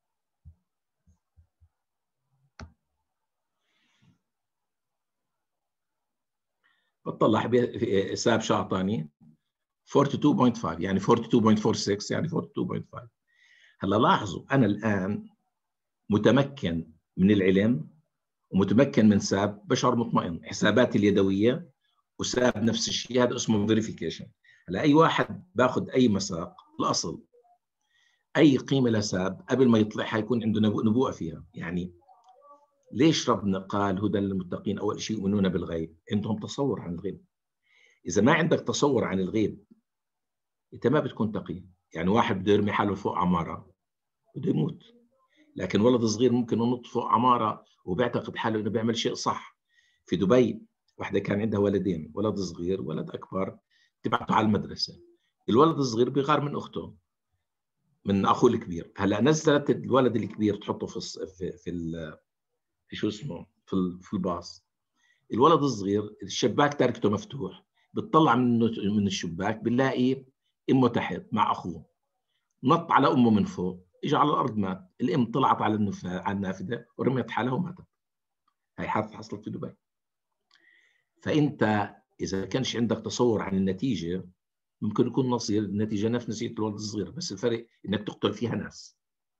بطلع حساب شو اعطاني اثنين وأربعين فاصلة خمسة يعني اثنين وأربعين فاصلة ستة يعني اثنين وأربعين فاصلة خمسة. هلا لاحظوا انا الان متمكن من العلم ومتمكن من ساب بشعر مطمئن. حساباتي اليدويه وساب نفس الشيء، هذا اسمه فيريفيكيشن. هلا اي واحد باخذ اي مساق الاصل اي قيمه لساب قبل ما يطلعها يكون عنده نبوءه فيها. يعني ليش ربنا قال هدى للمتقين اول شيء يؤمنون بالغيب؟ عندهم تصور عن الغيب. اذا ما عندك تصور عن الغيب انت ما بتكون تقي. يعني واحد بده يرمي حاله فوق عماره بده يموت، لكن ولد صغير ممكن ينط فوق عماره وبيعتقد حاله انه بيعمل شيء صح. في دبي واحده كان عندها ولدين، ولد صغير ولد اكبر، تبعته على المدرسه. الولد الصغير بيغار من اخته من اخوه الكبير. هلا نزلت الولد الكبير تحطه في في في, في شو اسمه في, في الباص. الولد الصغير الشباك تركته مفتوح، بتطلع من من الشباك بنلاقي امه تحت مع اخوه، نط على امه من فوق، اجى على الارض مات. الام طلعت على النفا على النافذه ورميت حالها وماتت. هي حادثه حصلت في دبي. فانت اذا كانش عندك تصور عن النتيجه ممكن يكون نصير النتيجه نفس نتيجه الولد الصغير، بس الفرق انك تقتل فيها ناس.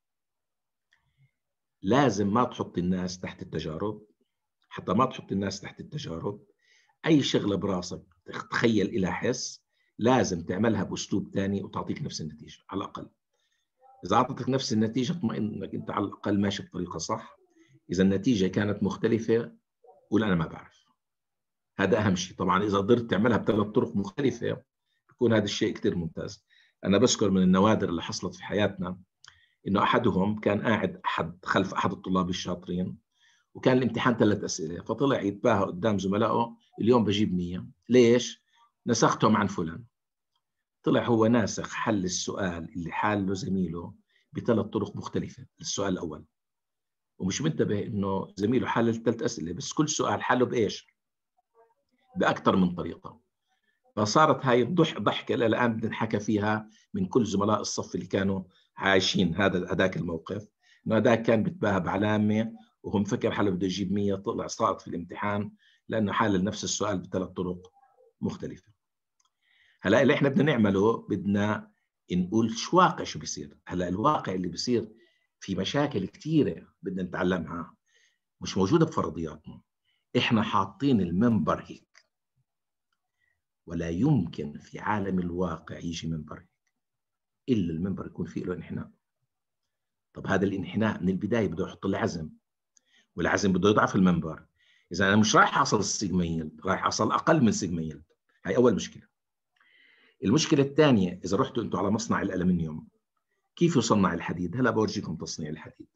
لازم ما تحط الناس تحت التجارب. حتى ما تحط الناس تحت التجارب اي شغله براسك تخيل الى حس لازم تعملها باسلوب ثاني وتعطيك نفس النتيجه على الاقل. اذا اعطتك نفس النتيجه اطمئن انك انت على الاقل ماشي بطريقه صح. اذا النتيجه كانت مختلفه قول انا ما بعرف. هذا اهم شيء. طبعا اذا قدرت تعملها بثلاث طرق مختلفه بيكون هذا الشيء كثير ممتاز. انا بذكر من النوادر اللي حصلت في حياتنا انه احدهم كان قاعد احد خلف احد الطلاب الشاطرين، وكان الامتحان ثلاث اسئله، فطلع يتباهى قدام زملائه اليوم بجيب مية. ليش؟ نسختهم عن فلان. طلع هو ناسخ حل السؤال اللي حاله زميله بثلاث طرق مختلفه للسؤال الاول، ومش منتبه انه زميله حل الثلاث اسئله بس كل سؤال حله بايش؟ باكثر من طريقه. فصارت هاي الضح ضحكه الان بنحكى فيها من كل زملاء الصف اللي كانوا عايشين هذا هذاك الموقف، انه هذاك كان بيتباهى بعلامه وهو مفكر حاله بده يجيب مية، طلع ساقط في الامتحان لانه حل نفس السؤال بثلاث طرق مختلفه. هلا اللي احنا بدنا نعمله بدنا نقول شو واقع شو بيصير. هلا الواقع اللي بيصير في مشاكل كثيره بدنا نتعلمها مش موجوده بفرضياتنا. احنا حاطين المنبر هيك، ولا يمكن في عالم الواقع يجي منبر هيك الا المنبر يكون فيه له انحناء. طب هذا الانحناء من البدايه بده يحط لي عزم، والعزم بده يضعف المنبر. اذا انا مش رايح اصل السيجما يلد، رايح اصل اقل من سيجما يلد. هاي اول مشكله. المشكله الثانيه اذا رحتوا انتم على مصنع الالمنيوم كيف يصنع الحديد؟ هلا بورجيكم تصنيع الحديد.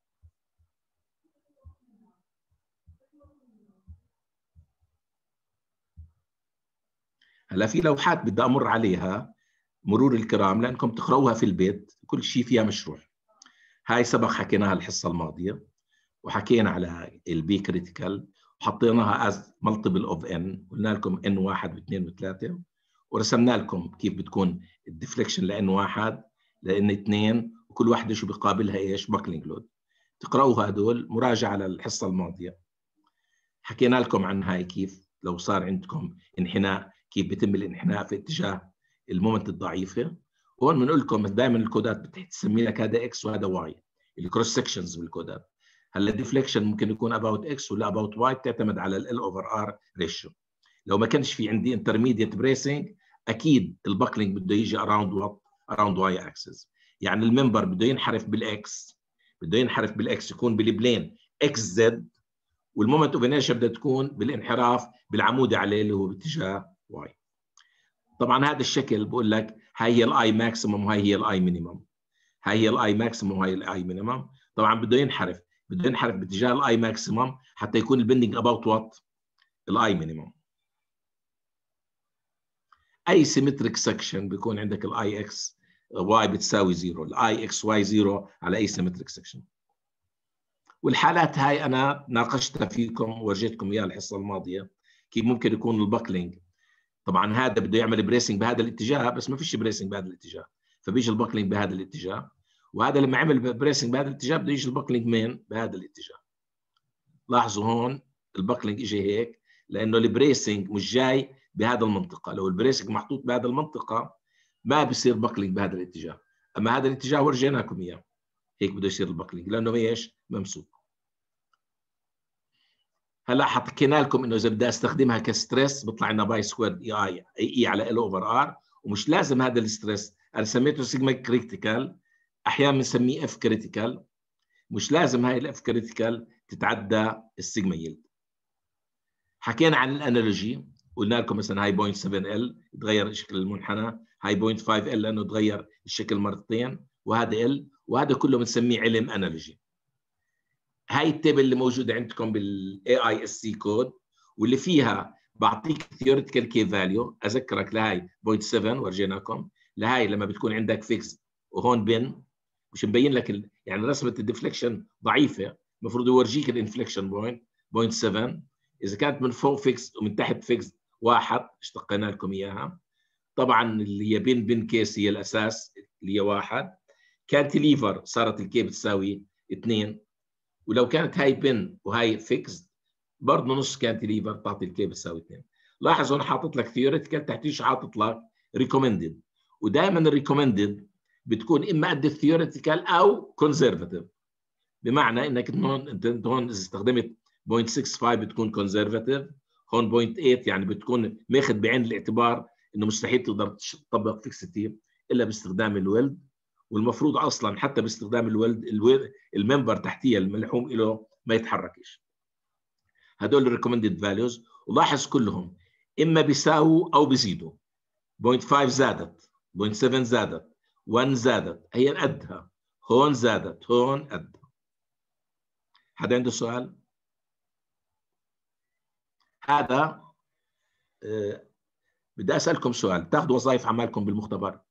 هلا في لوحات بدي امر عليها مرور الكرام لانكم تقراوها في البيت، كل شيء فيها مشروح. هاي سبق حكيناها الحصه الماضيه، وحكينا على البي كريتيكال وحطيناها از مالتيبل اوف ان، قلنا لكم ان واحد واثنين وثلاثه، ورسمنا لكم كيف بتكون الديفليكشن لان واحد لان اثنين، وكل واحده شو بيقابلها ايش؟ باكلينج لود. تقراوا هدول مراجعه للحصه الماضيه. حكينا لكم عن هاي كيف لو صار عندكم انحناء كيف بيتم الانحناء في اتجاه المومنت الضعيفه. هون بنقول لكم دائما الكودات بتسمي لك هذا اكس وهذا واي، الكروس سكشنز بالكودات. هلا الديفليكشن ممكن يكون اباوت اكس ولا اباوت واي، بتعتمد على ال اوفر ار ريشيو. لو ما كانش في عندي انترميديت بريسنج اكيد الباكلينج بده يجي اراوند وات؟ اراوند واي اكسس. يعني الممبر بده ينحرف بالاكس، بده ينحرف بالاكس يكون بالبلين اكس زد، والمومنت اوف انيرشيا بدها تكون بالانحراف بالعمودي عليه اللي هو باتجاه واي. طبعا هذا الشكل بقول لك هاي هي الاي ماكسيموم وهي هي الاي مينيمم. هاي هي الاي ماكسيموم وهي الاي مينيمم. طبعا بده ينحرف بده ينحرف باتجاه الاي ماكسيمم حتى يكون البندنج اباوت وات؟ الاي مينيمم. اي سيمتريك سكشن بيكون عندك الاي اكس واي بتساوي زيرو، الاي اكس واي زيرو على اي سيمتريك سكشن. والحالات هاي انا ناقشتها فيكم وورجيتكم اياها الحصه الماضيه، كيف ممكن يكون الباكلينج طبعا هذا بده يعمل بريسنج بهذا الاتجاه بس ما فيش بريسنج بهذا الاتجاه، فبيجي الباكلينج بهذا الاتجاه، وهذا لما عمل بريسنج بهذا الاتجاه بده يجي الباكلينج مين؟ بهذا الاتجاه. لاحظوا هون الباكلينج اجى هيك لانه البريسنج مش جاي بهذا المنطقه، لو البريسنج محطوط بهذا المنطقه ما بصير باكلينج بهذا الاتجاه، اما هذا الاتجاه ورجيناكم اياه هيك بده يصير الباكلينج لانه ايش؟ ممسوك. هلا حكينا لكم انه اذا بدي استخدمها كستريس بيطلع لنا باي سكوير اي اي اي على ال اوفر ار، ومش لازم هذا الستريس، انا سميته سيجما كريتيكال، احيانا بنسميه اف كريتيكال، مش لازم هاي الاف كريتيكال تتعدى السيجما يلد. حكينا عن الانالوجي، قلنا لكم مثلا هاي صفر فاصلة سبعة ال تغير شكل المنحنى، هاي صفر فاصلة خمسة ال لانه تغير الشكل مرتين، وهذا ال، وهذا كله بنسميه علم انالوجي. هاي التيبل اللي موجوده عندكم بالاي اي اس سي كود، واللي فيها بعطيك ثيوريتيكال كي فاليو، اذكرك لهاي صفر فاصلة سبعة ورجيناكم، لهاي لما بتكون عندك فيكس وهون بن، مش مبين لك ال... يعني رسمه الديفليكشن ضعيفه، المفروض يورجيك الانفليكشن بوينت صفر فاصلة سبعة، اذا كانت من فوق فيكس ومن تحت فيكس واحد اشتقينا لكم اياها. طبعا اللي هي بن بن كيس هي الاساس اللي هي واحد، كانتليفر صارت الكي بتساوي اثنين، ولو كانت هاي بن وهاي فيكس برضه نص كانتليفر تعطي الكي بتساوي اثنين. لاحظ هون حاطط لك ثيوريتيكال، تحتيش حاطط لك ريكومندد، ودائما الريكومندد بتكون اما قد الثيوريتيكال او كونزرفاتيف، بمعنى انك هون انت هون اذا استخدمت صفر فاصلة ستة خمسة بتكون كونزرفاتيف، هون صفر فاصلة ثمانية يعني بتكون ماخذ بعين الاعتبار انه مستحيل تقدر تطبق فيكستي الا باستخدام الويلد، والمفروض اصلا حتى باستخدام الويلد الممبر تحتيه الملحوم له ما يتحركش. هدول الريكومندد فاليوز، ولاحظ كلهم اما بيساووا او بيزيدوا، صفر فاصلة خمسة زادت، صفر فاصلة سبعة زادت، واحد زادت، هي قدها، هون زادت، هون قدها. حدا عنده سؤال؟ هذا أه بدي اسالكم سؤال، تاخذوا وظائف عمالكم بالمختبر؟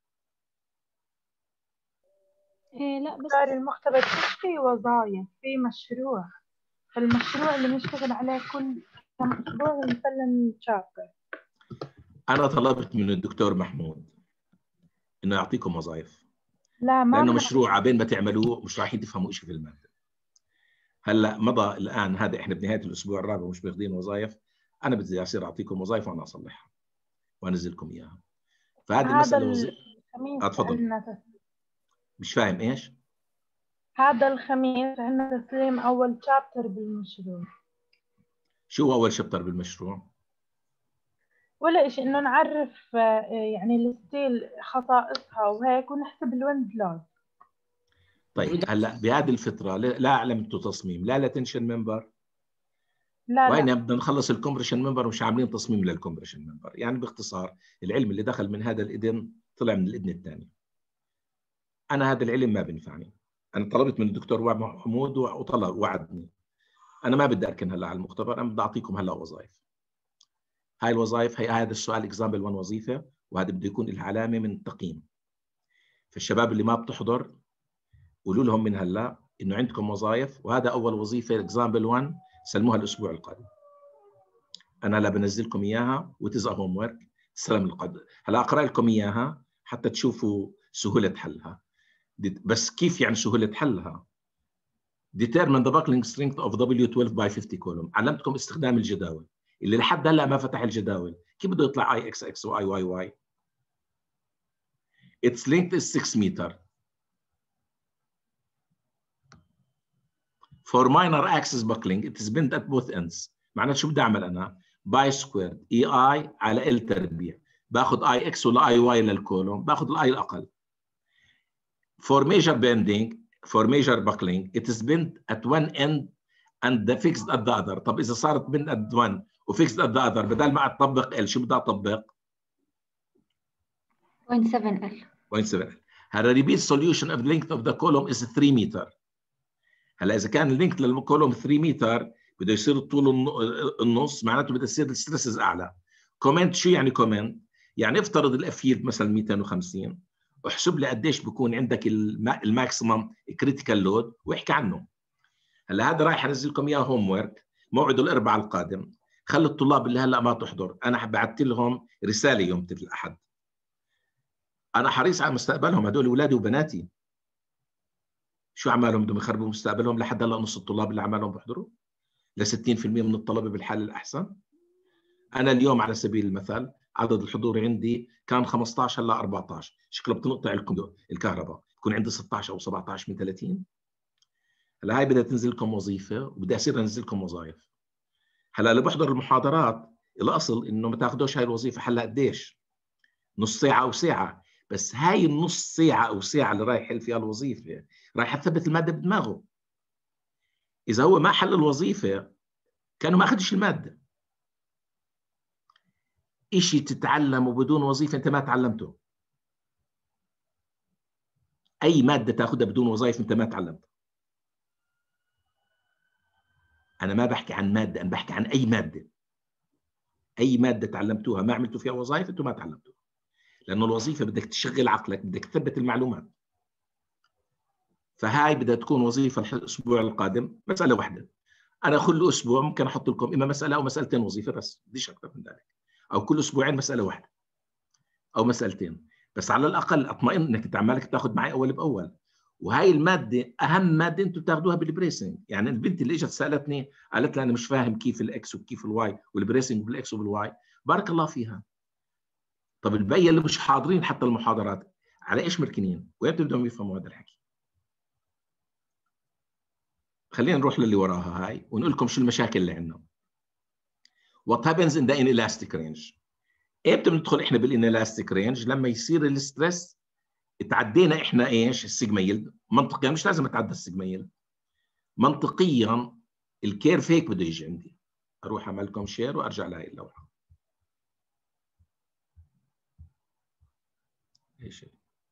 إيه لا بس صار المختبر مش في وظائف، في مشروع، فالمشروع اللي بنشتغل عليه كل كم اسبوع بنسلم شابتر. انا طلبت من الدكتور محمود انه يعطيكم وظائف، لا ما لانه بن... مشروع عبين ما تعملوه مش رايحين تفهموا شيء في الماده. هلا مضى الان، هذا احنا بنهايه الاسبوع الرابع مش باخذين وظائف، انا بدي اصير اعطيكم وظائف وانا اصلحها وانزلكم اياها. فهذه هذا المساله وظيفه. الخميس اتفضل. عندنا تسليم. مش فاهم ايش؟ هذا الخميس عندنا تسليم اول شابتر بالمشروع. شو اول شابتر بالمشروع؟ ولا شيء، انه نعرف يعني الستيل خصائصها وهيك، ونحسب الويند لود. طيب هلا بهذه الفتره لا علمتوا تصميم لا لتنشن ممبر، لا وين لا بدنا نخلص الكومبريشن ممبر ومش عاملين تصميم للكومبريشن ممبر. يعني باختصار العلم اللي دخل من هذا الاذن طلع من الاذن الثاني. انا هذا العلم ما بينفعني. انا طلبت من الدكتور محمود وطلب وعدني، انا ما بدي اركن هلا على المختبر، انا بدي اعطيكم هلا وظائف. هاي الوظائف، هي هذا السؤال اكزامبل واحد وظيفه، وهذا بده يكون له علامه من التقييم. فالشباب اللي ما بتحضر قولوا لهم من هلا انه عندكم وظائف، وهذا اول وظيفه اكزامبل واحد، سلموها الاسبوع القادم. انا هلا بنزلكم اياها وتزا هوم ورك تسلم القادم. هلا اقرا لكم اياها حتى تشوفوا سهوله حلها. بس كيف يعني سهوله حلها؟ determine the buckling strength of دبليو اثناشر by خمسين column. علمتكم استخدام الجداول، اللي لحد هلا ما فتح الجداول كيف بده يطلع اي اكس اكس واي واي واي؟ its length is six meter. for minor axis buckling it is bent at both ends. معناته شو بدي اعمل انا؟ باي سكوير اي اي على ال تربيع، باخذ اي اكس ولا اي واي للكولوم، باخذ الاي الاقل. for measure bending for measure buckling it is bent at one end and the fixed at the other. طب اذا صارت bent at one وفيكسد at the other، بدل ما اطبق ال شو بدي اطبق؟ صفر فاصلة سبعة ال. صفر فاصلة سبعة. هلا repeat solution of the length of the column is three meter. هلا اذا كان اللينك للكولوم ثلاثة متر بده يصير الطول النص، معناته بده يصير الستريسز اعلى. كومنت شو يعني كومنت؟ يعني افترض الاف يلد مثلا مئتين وخمسين، واحسب لي قديش بكون عندك الماكسيمم كريتيكال لود واحكي عنه. هلا هذا رايح انزل لكم اياه هوم ورك، موعده الاربعاء القادم. خلي الطلاب اللي هلا ما تحضر، انا بعثت لهم رساله يوم الاحد، انا حريص على مستقبلهم، هدول اولادي وبناتي. شو عمالهم بدهم يخربوا مستقبلهم؟ لحد هلا نص الطلاب اللي عمالهم بيحضروا، ل ستين بالمئة من الطلبه بالحال الاحسن. انا اليوم على سبيل المثال عدد الحضور عندي كان خمسة عشر هلا أربعة عشر، شكله بتنقطع لكم الكهرباء، بكون عندي ستة عشر او سبعة عشر من ثلاثين. هلا هاي بدها تنزل لكم وظيفه وبدي اصير انزل لكم وظائف. هلا اللي بحضر المحاضرات الاصل انه ما تاخذوش هاي الوظيفه حلها قديش؟ نص ساعه او ساعه، بس هاي النص ساعه او ساعه اللي رايح يحل فيها الوظيفه رايح تثبت الماده بدماغه. اذا هو ما حل الوظيفه كانه ما اخذش الماده. إشي تتعلمه بدون وظيفه انت ما تعلمته. اي ماده تاخذها بدون وظائف انت ما تعلمتها. انا ما بحكي عن ماده، انا بحكي عن اي ماده. اي ماده تعلمتوها ما عملتوا فيها وظائف انتم ما تعلمتوها. لانه الوظيفه بدك تشغل عقلك، بدك تثبت المعلومات. فهاي بدها تكون وظيفه الاسبوع القادم مساله واحده. انا كل اسبوع ممكن احط لكم اما مساله او مسالتين وظيفه بس، بديش اكثر من ذلك. او كل اسبوعين مساله واحده او مسالتين، بس على الاقل اطمئن انك انت عمالك تاخذ معي اول باول. وهي الماده اهم ماده انتم بتاخذوها بالبريسنج. يعني البنت اللي اجت سالتني قالت لي انا مش فاهم كيف الاكس وكيف الواي والبريسنج بالاكس وبالواي، بارك الله فيها. طب البقيه اللي مش حاضرين حتى المحاضرات على ايش مركنين؟ وين بدهم يفهموا هذا الحكي؟ خلينا نروح للي وراها هاي ونقول لكم شو المشاكل اللي عندنا. What happens in the inelastic range؟ امتى بندخل احنا بالانيلاستيك رينج؟ لما يصير الستريس تعدينا احنا ايش؟ السيجما يلد. منطقيا مش لازم اتعدى السيجما يلد. منطقيا الكيرف هيك بده يجي عندي. اروح اعمل لكم شير وارجع لهي اللوحه. ايش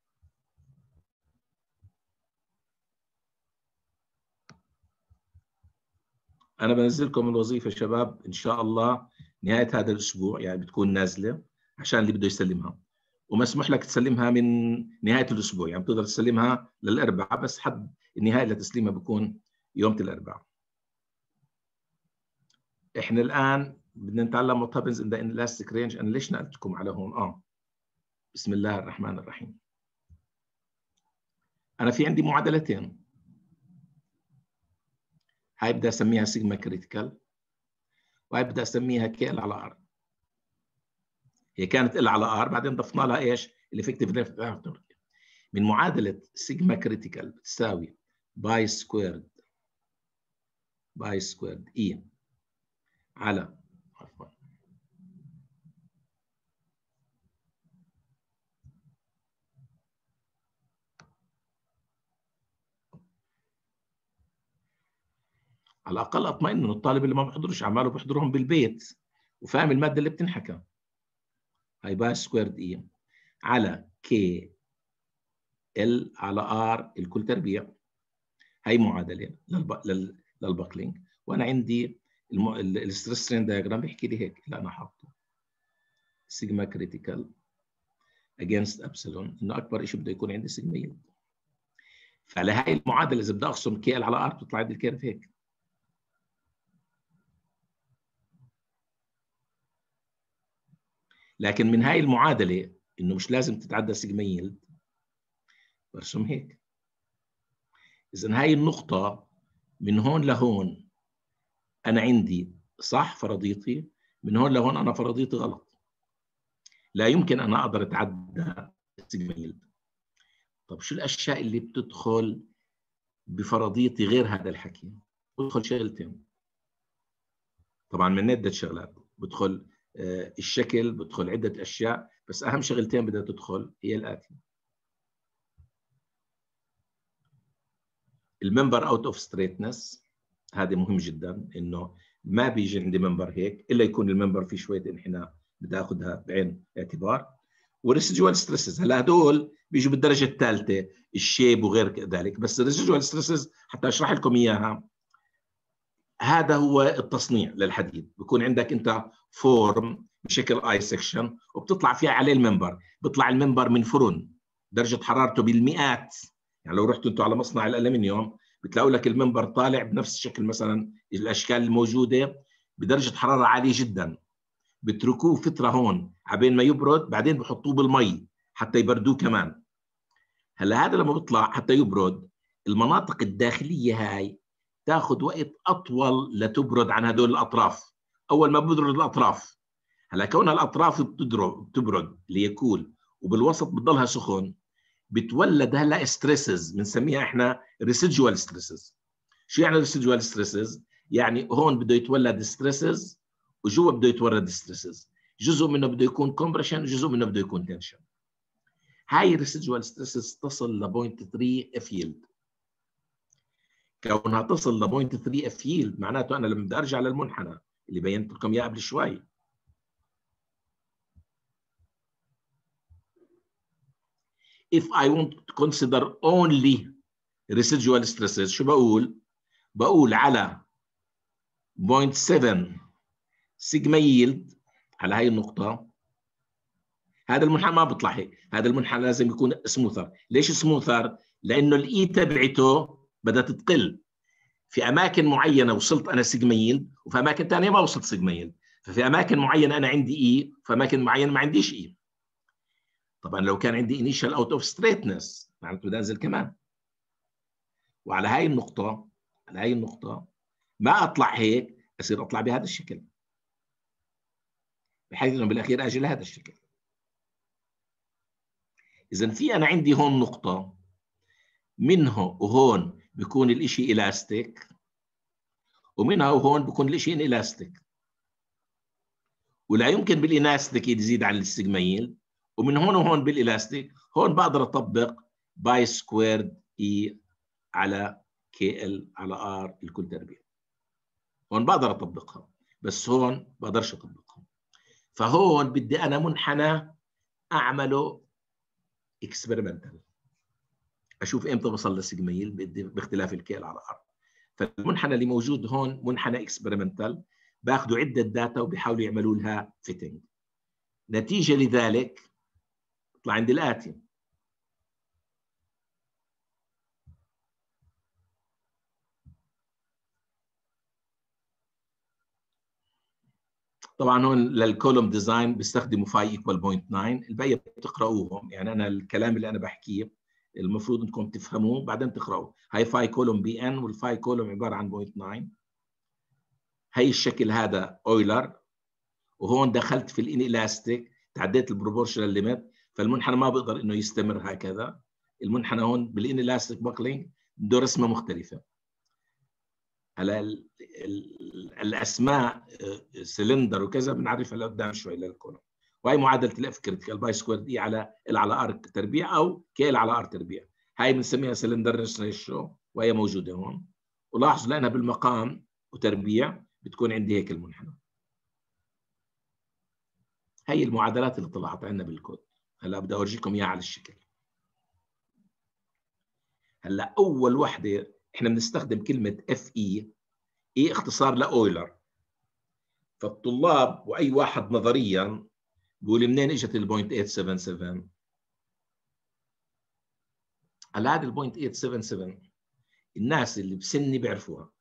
انا بنزل لكم الوظيفه شباب ان شاء الله نهايه هذا الاسبوع، يعني بتكون نازله عشان اللي بده يسلمها، ومسموح لك تسلمها من نهايه الاسبوع، يعني بتقدر تسلمها للاربعاء بس حد النهائي لتسليمها بيكون يوم الاربعاء. احنا الان بدنا نتعلم what happens in the inelastic range. انا ليش نقلت لكم على هون؟ اه بسم الله الرحمن الرحيم. انا في عندي معادلتين، هاي بدي اسميها سيجما كريتيكال وهي بدي اسميها كي ال على ار. هي كانت ال على ار بعدين ضفنا لها ايش؟ الافكتيف ريفراكتور. من معادله سيجما كريتيكال بتساوي باي سكويرد باي سكويرد اي على عفوا على الاقل اطمئن من الطالب اللي ما بيحضرش، عماله بيحضرهم بالبيت وفاهم الماده اللي بتنحكى. هاي باي سكويرد اي على كي ال على ار الكل تربيع. هاي معادله للب... للباكلينج. وانا عندي الم... الستريس سترين دايجرام بيحكي لي هيك اللي انا حاطه سيجما كريتيكال اجينست ابسلون، انه اكبر شيء بده يكون عندي سيجما يلد. فعلى هاي المعادله اذا بدي اقسم كي ال على ار بتطلع عندي الكيرف هيك. لكن من هاي المعادله انه مش لازم تتعدى سيجما يلد برسم هيك. اذا هاي النقطه من هون لهون انا عندي صح فرضيتي، من هون لهون انا فرضيتي غلط. لا يمكن انا اقدر اتعدى السيجما يلد. طب شو الاشياء اللي بتدخل بفرضيتي غير هذا الحكي؟ بدخل شغلتين طبعا من عده شغلات، بدخل آه الشكل، بدخل عده اشياء، بس اهم شغلتين بدها تدخل هي الاتي: الممبر اوت اوف ستريتنس. هذا مهم جدا، انه ما بيجي عندي منبر هيك الا يكون المنبر فيه شويه انحناء، بدي اخذها بعين الاعتبار. والريسيدوال ستريسز هلا هدول بيجوا بالدرجه الثالثه، الشيب وغير ذلك. بس الريسيدوال ستريسز حتى اشرح لكم اياها، هذا هو التصنيع للحديد. بيكون عندك انت فورم بشكل اي سكشن وبتطلع فيها عليه المنبر، بيطلع المنبر من فرن درجه حرارته بالمئات. يعني لو رحتوا انتم على مصنع الالمنيوم بتلاقوا لك المنبر طالع بنفس الشكل، مثلا الاشكال الموجوده بدرجه حراره عاليه جدا، بتركوه فتره هون عبين ما يبرد، بعدين بحطوه بالمي حتى يبردوه كمان. هلا هذا لما بيطلع حتى يبرد، المناطق الداخليه هاي تاخذ وقت اطول لتبرد عن هدول الاطراف. اول ما ببرد الاطراف، هلا كونها الاطراف بتبرد ليكول وبالوسط بتضلها سخن، بتولد هلا ستريسز بنسميها احنا ريسيدوال ستريسز. شو يعني ريسيدوال ستريسز؟ يعني هون بده يتولد ستريسز وجوا بده يتولد ستريسز، جزء منه بده يكون كومبريشن وجزء منه بده يكون تنشن. هاي الريسيدوال ستريسز تصل ل صفر فاصلة ثلاثة اف يلد. كونها تصل ل صفر فاصلة ثلاثة اف يلد معناته انا لما بدي ارجع للمنحنى اللي بينت لكم اياه قبل شوي، if I want to consider only residual stresses شو بقول؟ بقول على صفر فاصلة سبعة سيجما ييلد على هاي النقطة. هذا المنحنى ما بيطلع هيك، هذا المنحنى لازم يكون سموثر. ليش سموثر؟ لأنه الإي تبعته بدها تقل. في أماكن معينة وصلت أنا سيجما ييلد، وفي أماكن ثانية ما وصلت سيجما ييلد. ففي أماكن معينة أنا عندي إي، وفي أماكن معينة ما عنديش إي. طبعا لو كان عندي initial out of straightness معناته بدي أنزل كمان. وعلى هاي النقطة، على هاي النقطة ما أطلع هيك، أصير أطلع بهذا الشكل، بحيث إنه بالأخير أجي لهذا الشكل. إذا في أنا عندي هون نقطة، منه وهون بيكون الإشي إلاستيك، ومنها وهون بيكون الإشي إنلاستيك، ولا يمكن بالإلاستيك يزيد عن السيجما ييلد، ومن هون وهون بالإلاستيك هون بقدر أطبق باي سكويرد إي على كي ال على ار الكل تربيع. هون بقدر أطبقها، بس هون بقدرش أطبقها. فهون بدي أنا منحنى أعمله اكسبيرمنتال، اشوف امتى بصل للسيجما ييلد باختلاف الكيل على ار. فالمنحنى اللي موجود هون منحنى اكسبيرمنتال، باخذوا عده داتا وبيحاولوا يعملوا لها فيتنج. نتيجه لذلك طلع عندي الاتي. طبعا هون للكولوم ديزاين بيستخدموا فاي ايكوال صفر فاصلة تسعة، الباقي بتقراوهم. يعني انا الكلام اللي انا بحكيه المفروض انكم تفهموه بعدين تقراوه. هاي فاي كولوم بي ان، والفاي كولوم عباره عن صفر فاصلة تسعة. هي الشكل هذا اويلر، وهون دخلت في الانيلاستيك، تعديت البروبورشنال ليميت، فالمنحنى ما بيقدر انه يستمر هكذا. المنحنى هون بالانيلاستيك باكلينج بده رسمه مختلفه. هلا الاسماء سلندر وكذا بنعرفها لقدام شوي للكولوم. وهي معادله الاف كريتيكال باي سكوير دي على ال على ار تربيع او كي ال على ار تربيع. هاي بنسميها سلندر ريشيو، وهي موجوده هون. ولاحظوا لانها بالمقام وتربيع بتكون عندي هيك المنحنى. هي المعادلات اللي طلعت عندنا بالكود. هلا بدي اورجيكم اياها على الشكل. هلا اول وحده احنا بنستخدم كلمه اف اي، اي اختصار لاويلر. فالطلاب واي واحد نظريا بيقول منين اجت ال صفر فاصلة ثمانية سبعة سبعة. هلا هذه ال صفر فاصلة ثمانية سبعة سبعة الناس اللي بسني بيعرفوها.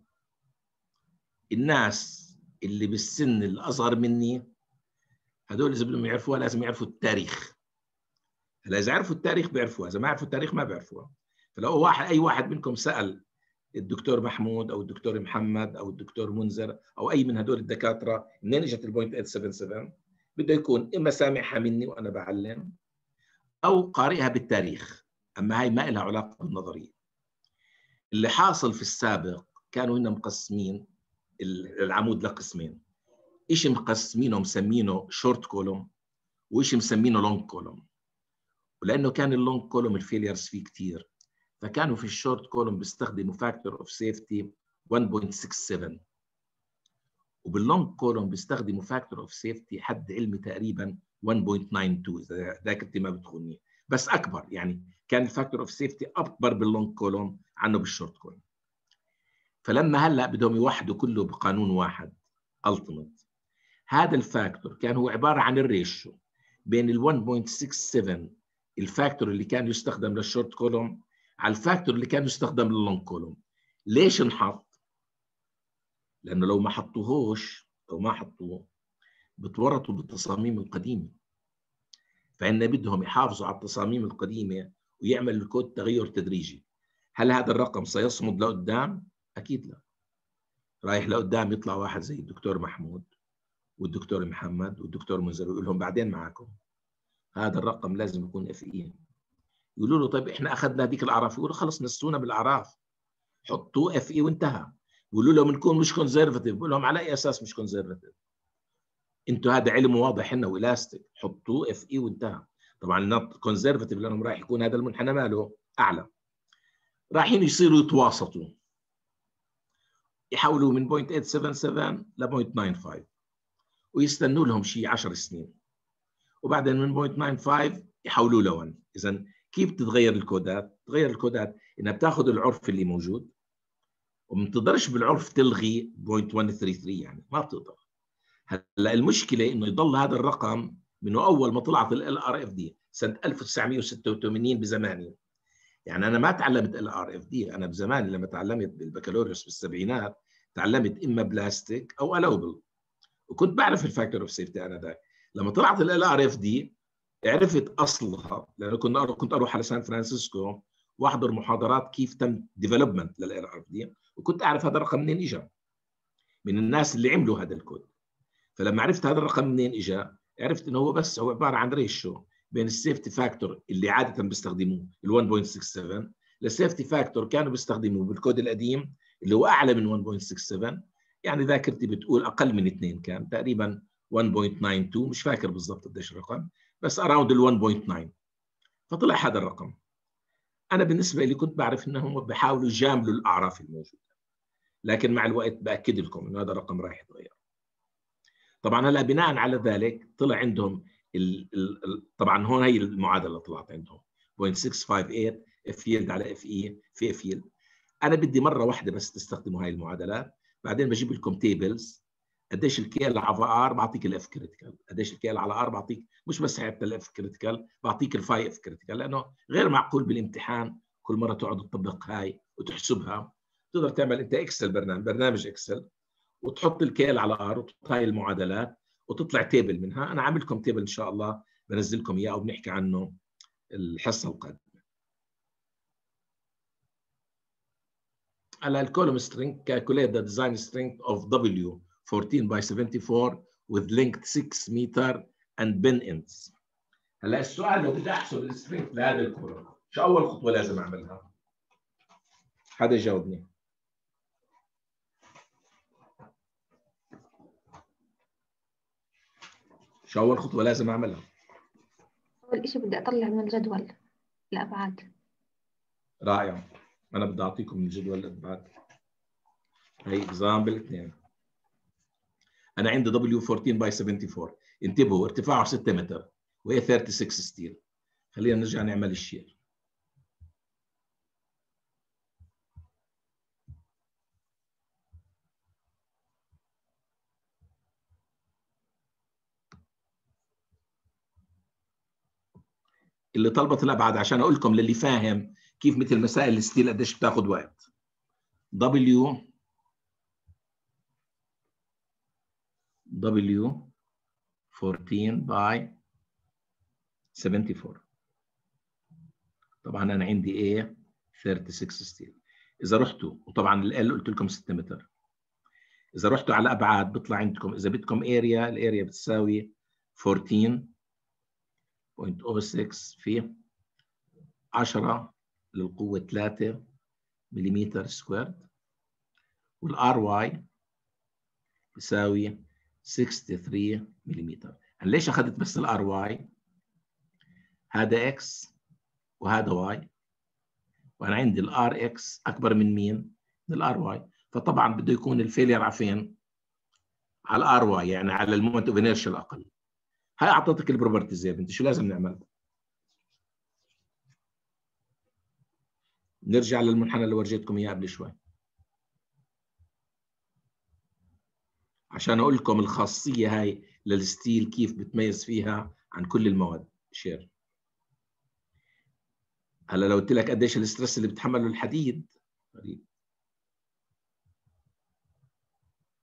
الناس اللي بالسن الاصغر مني هدول اذا بدهم يعرفوها لازم يعرفوا التاريخ. هلا اذا عرفوا التاريخ بيعرفوها، اذا ما عرفوا التاريخ ما بيعرفوها. فلو واحد اي واحد منكم سال الدكتور محمود او الدكتور محمد او الدكتور منذر او اي من هدول الدكاتره منين اجت ال صفر فاصلة ثمانية سبعة سبعة، بده يكون اما سامعها مني وانا بعلم او قارئها بالتاريخ. اما هاي ما لها علاقه بالنظريه. اللي حاصل في السابق كانوا هنا مقسمين العمود لقسمين، شيء مقسمينه مسمينه شورت كولوم، وشيء مسمينه لونج كولوم. ولانه كان اللونج كولوم الفيليرز فيه كثير، فكانوا في الشورت كولوم بيستخدموا فاكتور اوف سيفتي واحد فاصلة ستة سبعة، وباللونج كولوم بيستخدموا فاكتور اوف سيفتي حد علمي تقريبا واحد فاصلة تسعة اثنين اذا ذاكرتي ما بتخوني، بس اكبر. يعني كان الفاكتور اوف سيفتي اكبر باللونج كولوم عنه بالشورت كولوم. فلما هلا بدهم يوحدوا كله بقانون واحد التيميت، هذا الفاكتور كان هو عباره عن الريشيو بين ال واحد فاصلة ستة سبعة الفاكتور اللي كان يستخدم للشورت كولوم على الفاكتور اللي كان يستخدم لللونج كولوم. ليش انحط؟ لانه لو ما حطوهوش لو ما حطوه بتورطوا بالتصاميم القديمه، فإن بدهم يحافظوا على التصاميم القديمه ويعمل الكود تغير تدريجي. هل هذا الرقم سيصمد لقدام؟ اكيد لا. رايح لقدام يطلع واحد زي الدكتور محمود والدكتور محمد والدكتور منذر ويقول لهم بعدين معكم، هذا الرقم لازم يكون اف اي. يقولوا له طيب احنا اخذنا هذيك الاعراف، يقولوا خلص نسونا بالاعراف، حطوه اف اي وانتهى. بيقولوا لهم بنكون مش كونزرفتيف، بقول لهم على اي اساس مش كونزرفتيف؟ انتوا هذا علم واضح هنا والاستيك، حطوه اف اي وانتهى. طبعا نوت كونزرفتيف لانهم راح يكون هذا المنحنى ماله اعلى. رايحين يصيروا يتواسطوا، يحولوا من صفر فاصلة ثمانية سبعة سبعة ل صفر فاصلة تسعة خمسة ويستنوا لهم شيء عشر سنين، وبعدين من صفر فاصلة تسعة خمسة يحولوا ل واحد. اذا كيف تتغير الكودات؟ تغير الكودات انها بتاخذ العرف اللي موجود وما بتقدرش بالعرف تلغي صفر فاصلة واحد ثلاثة ثلاثة، يعني ما بتقدر. هلا المشكله انه يضل هذا الرقم منه اول ما طلعت ال ار اف دي سنه ألف وتسعمئة وستة وثمانين بزماني. يعني انا ما تعلمت ال ار اف دي، انا بزماني لما تعلمت بالبكالوريوس بالسبعينات تعلمت اما بلاستيك او الاوبل، وكنت بعرف الفاكتور اوف سيفتي. انا ذاك لما طلعت ال ار اف دي عرفت اصلها، لانه كنت كنت اروح على سان فرانسيسكو واحضر محاضرات كيف تم ديفلوبمنت لل ار اف دي، وكنت اعرف هذا الرقم منين اجى، من الناس اللي عملوا هذا الكود. فلما عرفت هذا الرقم منين اجى عرفت انه هو بس هو عباره عن ريشيو بين السيفتي فاكتور اللي عاده بيستخدموه ال واحد فاصلة ستة سبعة للسيفتي فاكتور كانوا بيستخدموه بالكود القديم اللي هو اعلى من واحد فاصلة ستة سبعة، يعني ذاكرتي بتقول اقل من اثنين، كان تقريبا واحد فاصلة تسعة اثنين، مش فاكر بالضبط قديش الرقم، بس اراوند ال واحد فاصلة تسعة. فطلع هذا الرقم. انا بالنسبه لي كنت بعرف انهم بيحاولوا يجاملوا الاعراف الموجوده، لكن مع الوقت باكد لكم انه هذا الرقم راح يتغير. طبعا هلا بناء على ذلك طلع عندهم ال ال طبعا هون هي المعادله طلعت عندهم صفر فاصلة ستة خمسة ثمانية اف يلد على اف اي في اف يلد. انا بدي مره واحده بس تستخدموا هاي المعادلات، بعدين بجيب لكم تيبلز قديش الكي ال على ار بعطيك الاف كريتيكال، قديش الكي ال على ار بعطيك مش بس حتى الاف كريتيكال، بعطيك الفاي اف كريتيكال، لانه غير معقول بالامتحان كل مره تقعد تطبق هاي وتحسبها. تقدر تعمل انت اكسل، برنامج برنامج اكسل، وتحط الكيل على ار وتحط هاي المعادلات وتطلع تيبل منها. انا عامل لكم تيبل ان شاء الله بنزل لكم اياه وبنحكي عنه الحصه القادمه. على الكولوم سترينج calculate the design strength of W fourteen by seventy-four with length six meter and pin ends. هلا السؤال لو بدي احسب السترينج لهذا الكولوم شو اول خطوه لازم اعملها؟ حدا يجاوبني. شو أول خطوة لازم أعملها؟ أول شيء بدي أطلع من الجدول الأبعاد. رائع. أنا بدي أعطيكم من جدول الأبعاد. هي إكزامبل اثنين. أنا عندي دبليو أربعتاشر باي سبعة وسبعين، انتبهوا ارتفاعه ستة متر وهي ستة وثلاثين ستيل. خلينا نرجع نعمل الشير. اللي طلبت الابعاد عشان اقول لكم للي فاهم كيف مثل مسائل الستيل قديش بتاخذ وقت. دبليو دبليو أربعتاشر باي سبعة وسبعين. طبعا انا عندي ايه ستة وثلاثين ستيل. اذا رحتوا وطبعا ال قلت لكم ستة متر، اذا رحتوا على ابعاد بيطلع عندكم اذا بدكم اريا، الاريا بتساوي أربعتاشر فاصلة صفر ستة في عشرة للقوة ثلاثة ملم سكوير، والار واي بيساوي ستة وستين ملم. أنا ليش أخذت بس الار واي؟ هذا اكس وهذا واي، وأنا عندي الار اكس أكبر من مين؟ من الار واي، فطبعا بده يكون الفيلير على فين؟ على الار واي، يعني على المومنت اوف انيرشيا الأقل. هاي أعطتك البروبرتيز يا بنتي، شو لازم نعمل؟ نرجع للمنحنى اللي ورجيتكم إياه قبل شوي عشان أقول لكم الخاصية هاي للستيل كيف بتميز فيها عن كل المواد. شير. هلا لو قلت لك قديش الاسترس اللي بتحمله الحديد،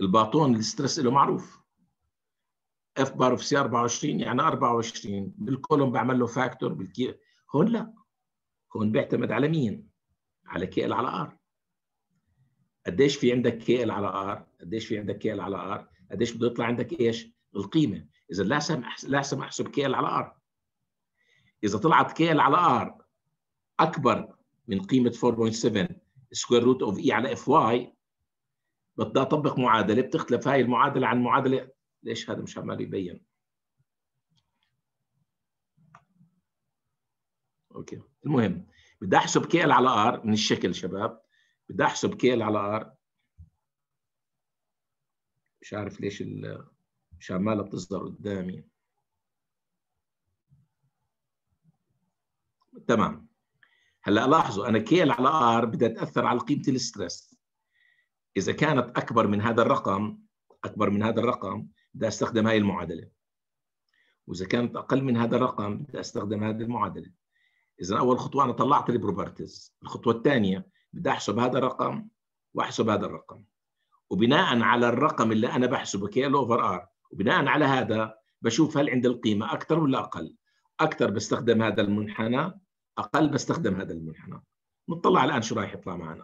الباطون الستريس له معروف اف بار اوف سي أربعة وعشرين يعني أربعة وعشرين، بالكولوم بعمل له فاكتور بالكي. هون لا، هون بيعتمد على مين؟ على كي ال على ار. قديش في عندك كي ال على ار؟ قديش في عندك كي ال على ار؟ قديش بده يطلع عندك ايش؟ القيمه. اذا لازم لازم احسب كي ال على ار. اذا طلعت كي ال على ار اكبر من قيمه أربعة فاصلة سبعة سكوير روت اوف اي على اف واي، بدي اطبق معادله بتختلف هاي المعادله عن معادله. ليش هذا مش عمال يبين؟ اوكي، المهم بدي احسب كي ال على ار من الشكل شباب. بدي احسب كي ال على ار، مش عارف ليش مش عماله بتصدر قدامي. تمام. هلا لاحظوا انا كي ال على ار بدها تاثر على قيمه الاسترس. اذا كانت اكبر من هذا الرقم، اكبر من هذا الرقم بدي استخدم هاي المعادله، واذا كانت اقل من هذا الرقم بدي استخدم هذه المعادله. اذا اول خطوه انا طلعت البروبرتيز، الخطوه الثانيه بدي احسب هذا الرقم واحسب هذا الرقم، وبناء على الرقم اللي انا بحسبه كي ال اوفر ار، وبناء على هذا بشوف هل عند القيمه اكثر ولا اقل. اكثر بستخدم هذا المنحنى، اقل بستخدم هذا المنحنى. نطلع الان شو راح يطلع معنا.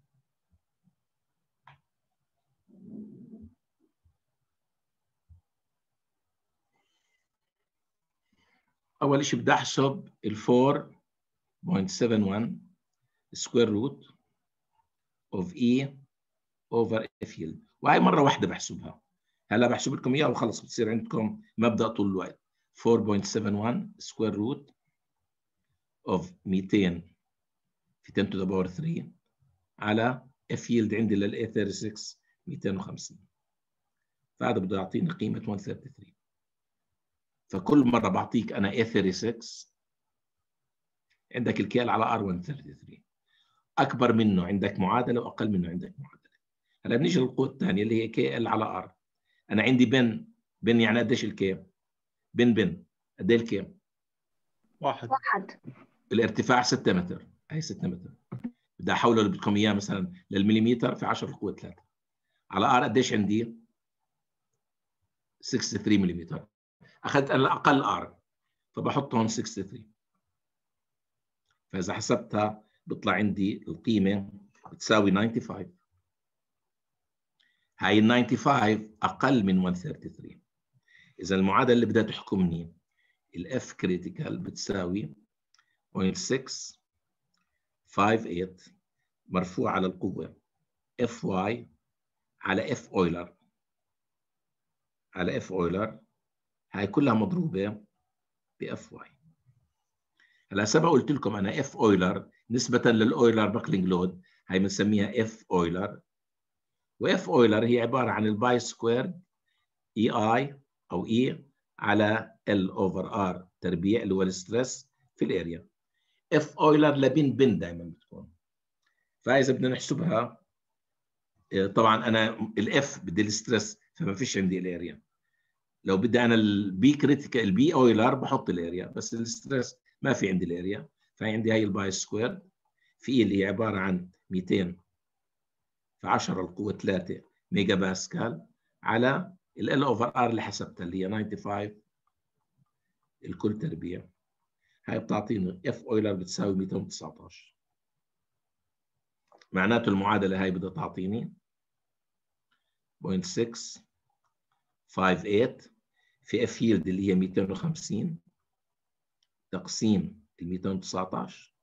اول شيء بدي احسب ال أربعة فاصلة سبعة واحد سكوير روت اوف اي اوفر اف يلد، وهي مره واحده بحسبها. هلا بحسب لكم اياها وخلص بتصير عندكم مبدا طول الوقت. أربعة فاصلة سبعة واحد سكوير روت اوف مئتين في عشرة to the power ثلاثة على اف يلد عندي للاي ستة وثلاثين مئتين وخمسين، فهذا بده يعطيني قيمه مئة وثلاثة وثلاثين. فكل مره بعطيك انا اي ستة وثلاثين عندك الكيل على ار مئة وثلاثة وثلاثين، اكبر منه عندك معادله واقل منه عندك معادله. هلا بنيجي للقوه الثانيه اللي هي كي ال على ار. انا عندي بن بن يعني قديش الكي؟ بن بن قد ايه الكي؟ واحد واحد. الارتفاع ستة متر، هي ستة متر. بدي احوله اللي بدكم اياه مثلا للمليمتر في عشرة القوه ثلاثة. على ار قديش عندي؟ ثلاثة وستين ملم. اخذت الاقل ار فبحط هون ستة وستين، فاذا حسبتها بيطلع عندي القيمه بتساوي خمسة وتسعين. هاي ال خمسة وتسعين اقل من مئة وثلاثة وثلاثين. اذا المعادله اللي بدها تحكمني الاف كريتيكال بتساوي صفر فاصلة ستة خمسة ثمانية مرفوع على القوه اف واي على اف اويلر على اف اويلر، هاي كلها مضروبه باف واي. هلا سبق قلت لكم انا اف اويلر نسبه للاويلر باكلينج لود هاي بنسميها اف اويلر، واف اويلر هي عباره عن الباي سكوير اي اي او اي على ال اوفر ار تربيع اللي هو الستريس في الاريا. اف اويلر لبن بن دائما بتكون. فاذا بدنا نحسبها طبعا انا الاف بدي الستريس فما فيش عندي الاريا. لو بدي انا البي كريتيكال البي اويلر بحط الاريا، بس الستريس ما في عندي الاريا، فعندي هاي الباي سكوير في اللي هي عباره عن مئتين في عشرة القوه ثلاثة ميجا باسكال على ال اوفر ار اللي حسبتها اللي هي خمسة وتسعين الكل تربيع. هاي بتعطيني اف اويلر بتساوي مئتين وتسعة عشر. معناته المعادله هاي بدها تعطيني صفر فاصلة ستة خمسة ثمانية في اف يلد اللي هي مئتين وخمسين تقسيم ال مئتين وتسعة عشر،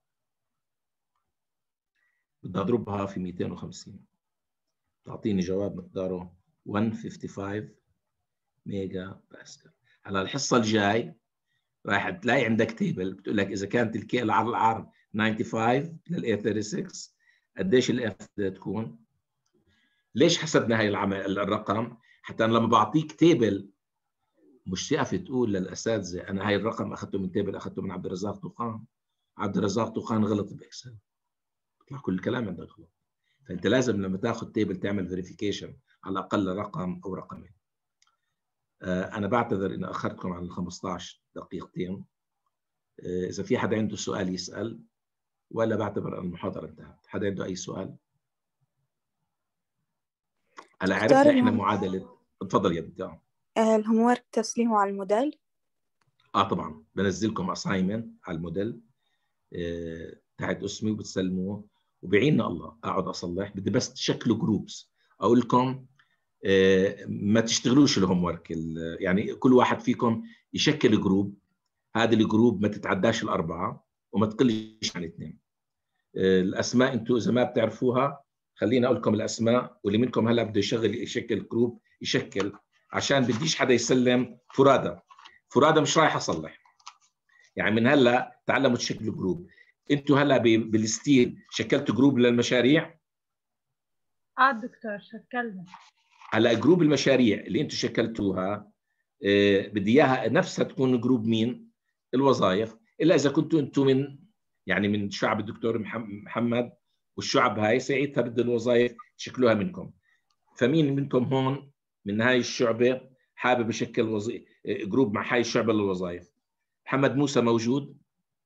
بدي اضربها في مئتين وخمسين تعطيني جواب مقداره مئة وخمسة وخمسين ميجا باسكال. هلا الحصه الجاي راح تلاقي عندك تيبل بتقول لك اذا كانت الكيل على العرض خمسة وتسعين للاي ستة وثلاثين قديش الاف بدها تكون؟ ليش حسبنا هاي العمل الرقم؟ حتى أنا لما بعطيك تيبل مش تقف تقول للاساتذه انا هاي الرقم اخذته من تيبل اخذته من عبد الرزاق طوخان، عبد الرزاق طوخان غلط باكسل، بيطلع كل الكلام عندك غلط. فانت لازم لما تاخذ تيبل تعمل فيريفيكيشن على الاقل رقم او رقمين. آه انا بعتذر اني اخرتكم عن ال خمسطعش دقيقتين. آه اذا في حدا عنده سؤال يسال، ولا بعتبر ان المحاضره انتهت. حدا عنده اي سؤال؟ هلا دكتور عرفنا احنا الهم... معادله. تفضل يا بنتي. اه آه، الهومورك تسليمه على الموديل. اه طبعا بنزلكم اساينمنت على الموديل آه، تحت اسمي وبتسلموه وبيعيننا الله. اقعد اصلح، بدي بس تشكلوا جروبس. اقول لكم آه، ما تشتغلوش الهوم ورك، يعني كل واحد فيكم يشكل جروب. هذا الجروب ما تتعداش الاربعه وما تقلش عن اثنين. آه، الاسماء انتم اذا ما بتعرفوها خليني اقول لكم الاسماء، واللي منكم هلا بده يشغل يشكل جروب يشكل، عشان بديش حدا يسلم فرادى. فرادى مش رايح اصلح. يعني من هلا تعلموا تشكلوا جروب. انتوا هلا بالستيل شكلتوا جروب للمشاريع. اه دكتور شكلنا. هلا جروب المشاريع اللي انتوا شكلتوها آه، بدي اياها نفسها تكون جروب مين؟ الوظائف. الا اذا كنتوا انتوا من يعني من شعب الدكتور محمد والشعب هاي ساعتها بدي الوظائف تشكلوها منكم. فمين منكم هون من هاي الشعبه حابب يشكل وظيفه جروب مع هاي الشعبه للوظائف؟ محمد موسى موجود؟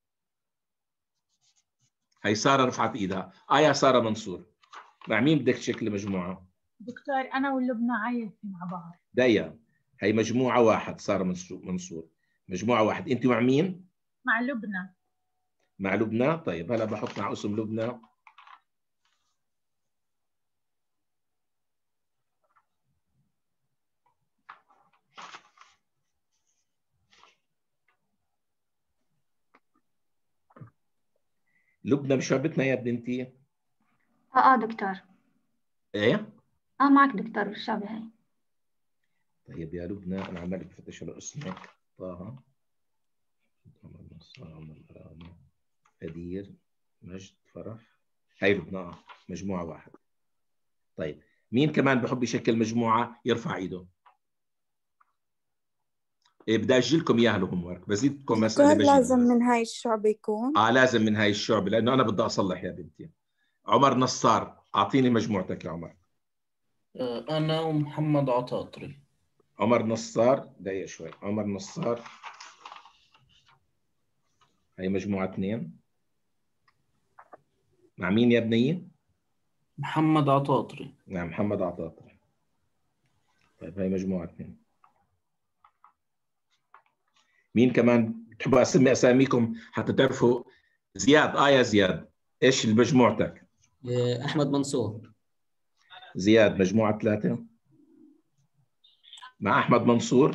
هي ساره رفعت ايدها. اه يا ساره منصور، مع مين بدك تشكل مجموعه؟ دكتور انا ولبنى عايشين مع بعض. دايا هي مجموعه واحد. ساره منصور مجموعه واحد. انت مع مين؟ مع لبنى. مع لبنى. طيب هلا بحط مع اسم لبنى. لبنى بشعبتنا يا بنتي. اه اه دكتور. ايه اه معك دكتور بالشعبي هاي. طيب يا لبنى انا عمال بفتش على اسمك. طه، هدير، مجد، فرح. هاي لبنى مجموعه واحد. طيب مين كمان بحب يشكل مجموعه يرفع ايده؟ إيه بدي اجلكم اياها لهم ورك، بزيدكم مساله دكتور لازم بجي. من هاي الشعب يكون. اه لازم من هاي الشعب لانه انا بدي اصلح يا بنتي. عمر نصار، اعطيني مجموعتك يا عمر. أنا ومحمد عطاطري. عمر نصار دقيقة شوي. عمر نصار هي مجموعة اثنين. مع مين يا بنية؟ محمد عطاطري. مع محمد عطاطري. طيب هي مجموعة اثنين. مين كمان بتحبوا اسمي اساميكم حتى تعرفوا؟ زياد. اه يا زياد ايش مجموعتك؟ أحمد منصور. زياد مجموعة ثلاثة. مع أحمد منصور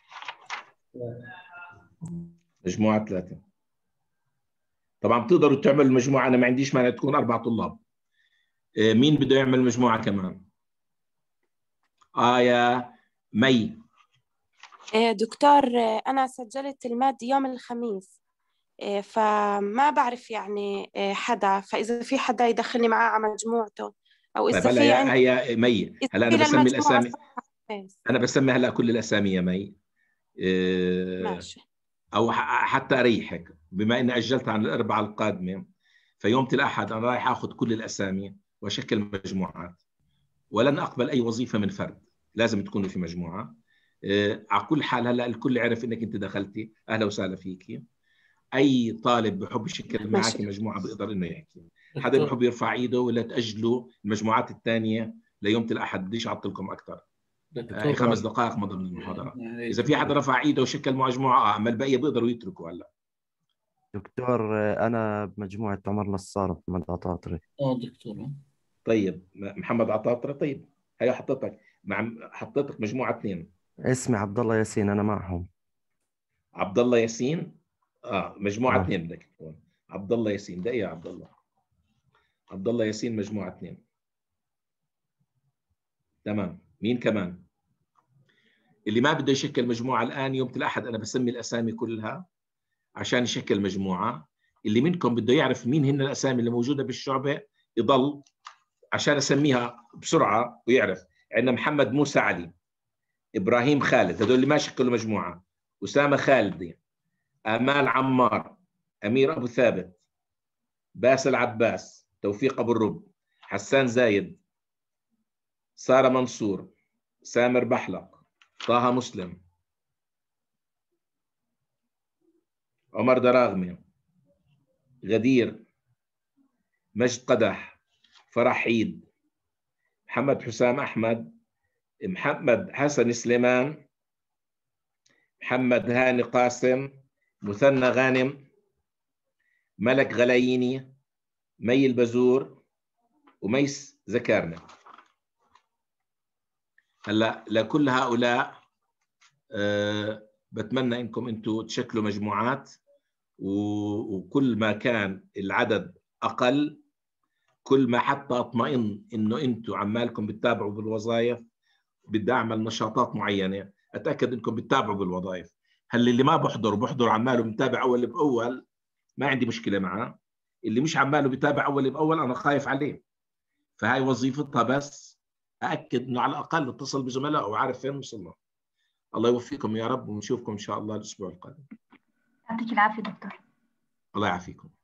مجموعة ثلاثة. طبعا بتقدروا تعملوا مجموعة، أنا ما عنديش مانع تكون أربع طلاب. مين بده يعمل مجموعة كمان؟ آه يا مي. دكتور أنا سجلت المادة يوم الخميس، فما بعرف يعني حدا، فإذا في حدا يدخلني معاه على مجموعته أو إذا طيب هلا في عندي هي مي. هلا أنا بسمي الأسامي. أنا بسمي هلا كل الأسامي يا مي. ماشي. أو حتى أريحك بما إني أجلت عن الأربعاء القادمة، فيوم الأحد أنا رايح أخذ كل الأسامي وأشكل مجموعات، ولن أقبل أي وظيفة من فرد، لازم تكونوا في مجموعة. أه على كل حال هلا الكل عرف إنك أنت دخلتي، أهلا وسهلا فيكي. أي طالب بحب يشكل معك مجموعة بيقدر إنه يحكي. حدا بحب يرفع إيده ولا تأجلوا المجموعات الثانية ليوم الأحد، بديش أعطلكم أكثر. هي خمس دقائق مضى من المحاضرة. إذا في حدا رفع إيده وشكل مجموعة، أما البقية بيقدروا يتركوا هلا. دكتور أنا بمجموعة عمر نصار محمد عطاطري. اه دكتور. طيب محمد عطاطري. طيب هي حطيتك مع حطيتك مجموعة اثنين. اسمي عبد الله ياسين، أنا معهم. عبد الله ياسين. اه مجموعة آه. اثنين بدك تكون. عبد الله ياسين ده ايه يا عبد الله؟ عبد الله ياسين مجموعة اثنين. تمام. مين كمان؟ اللي ما بده يشكل مجموعة الآن يوم الأحد أنا بسمي الأسامي كلها عشان يشكل مجموعة. اللي منكم بده يعرف مين هن الأسامي اللي موجودة بالشعبة يضل عشان أسميها بسرعة ويعرف. عندنا محمد موسى علي، إبراهيم خالد، هذول اللي ما شكلوا مجموعة. أسامة خالدي، آمال عمار، أمير أبو ثابت، باسل عباس، توفيق أبو الرب، حسان زايد، سارة منصور، سامر بحلق، طه مسلم، عمر دراغمي، غدير، مجد قدح، فرح عيد، محمد حسام أحمد، محمد حسن سليمان، محمد هاني قاسم، مثنى غانم، ملك غلاييني، مي البزور، وميس ذكرنا. هلا لكل هؤلاء أه بتمنى انكم انتم تشكلوا مجموعات، وكل ما كان العدد اقل كل ما حتى اطمئن انه انتم عمالكم بتتابعوا بالوظائف. بدي اعمل نشاطات معينه اتاكد انكم بتتابعوا بالوظائف. هل اللي ما بحضر بحضر عماله بتابع اول باول ما عندي مشكله معاه، اللي مش عماله بتابع اول باول انا خايف عليه. فهاي وظيفتها بس أأكد إنه على الأقل اتصل بزملائه وعارف فين وصلنا. الله يوفقكم يا رب، ونشوفكم إن شاء الله الأسبوع القادم. يعطيك العافية دكتور. الله يعافيكم.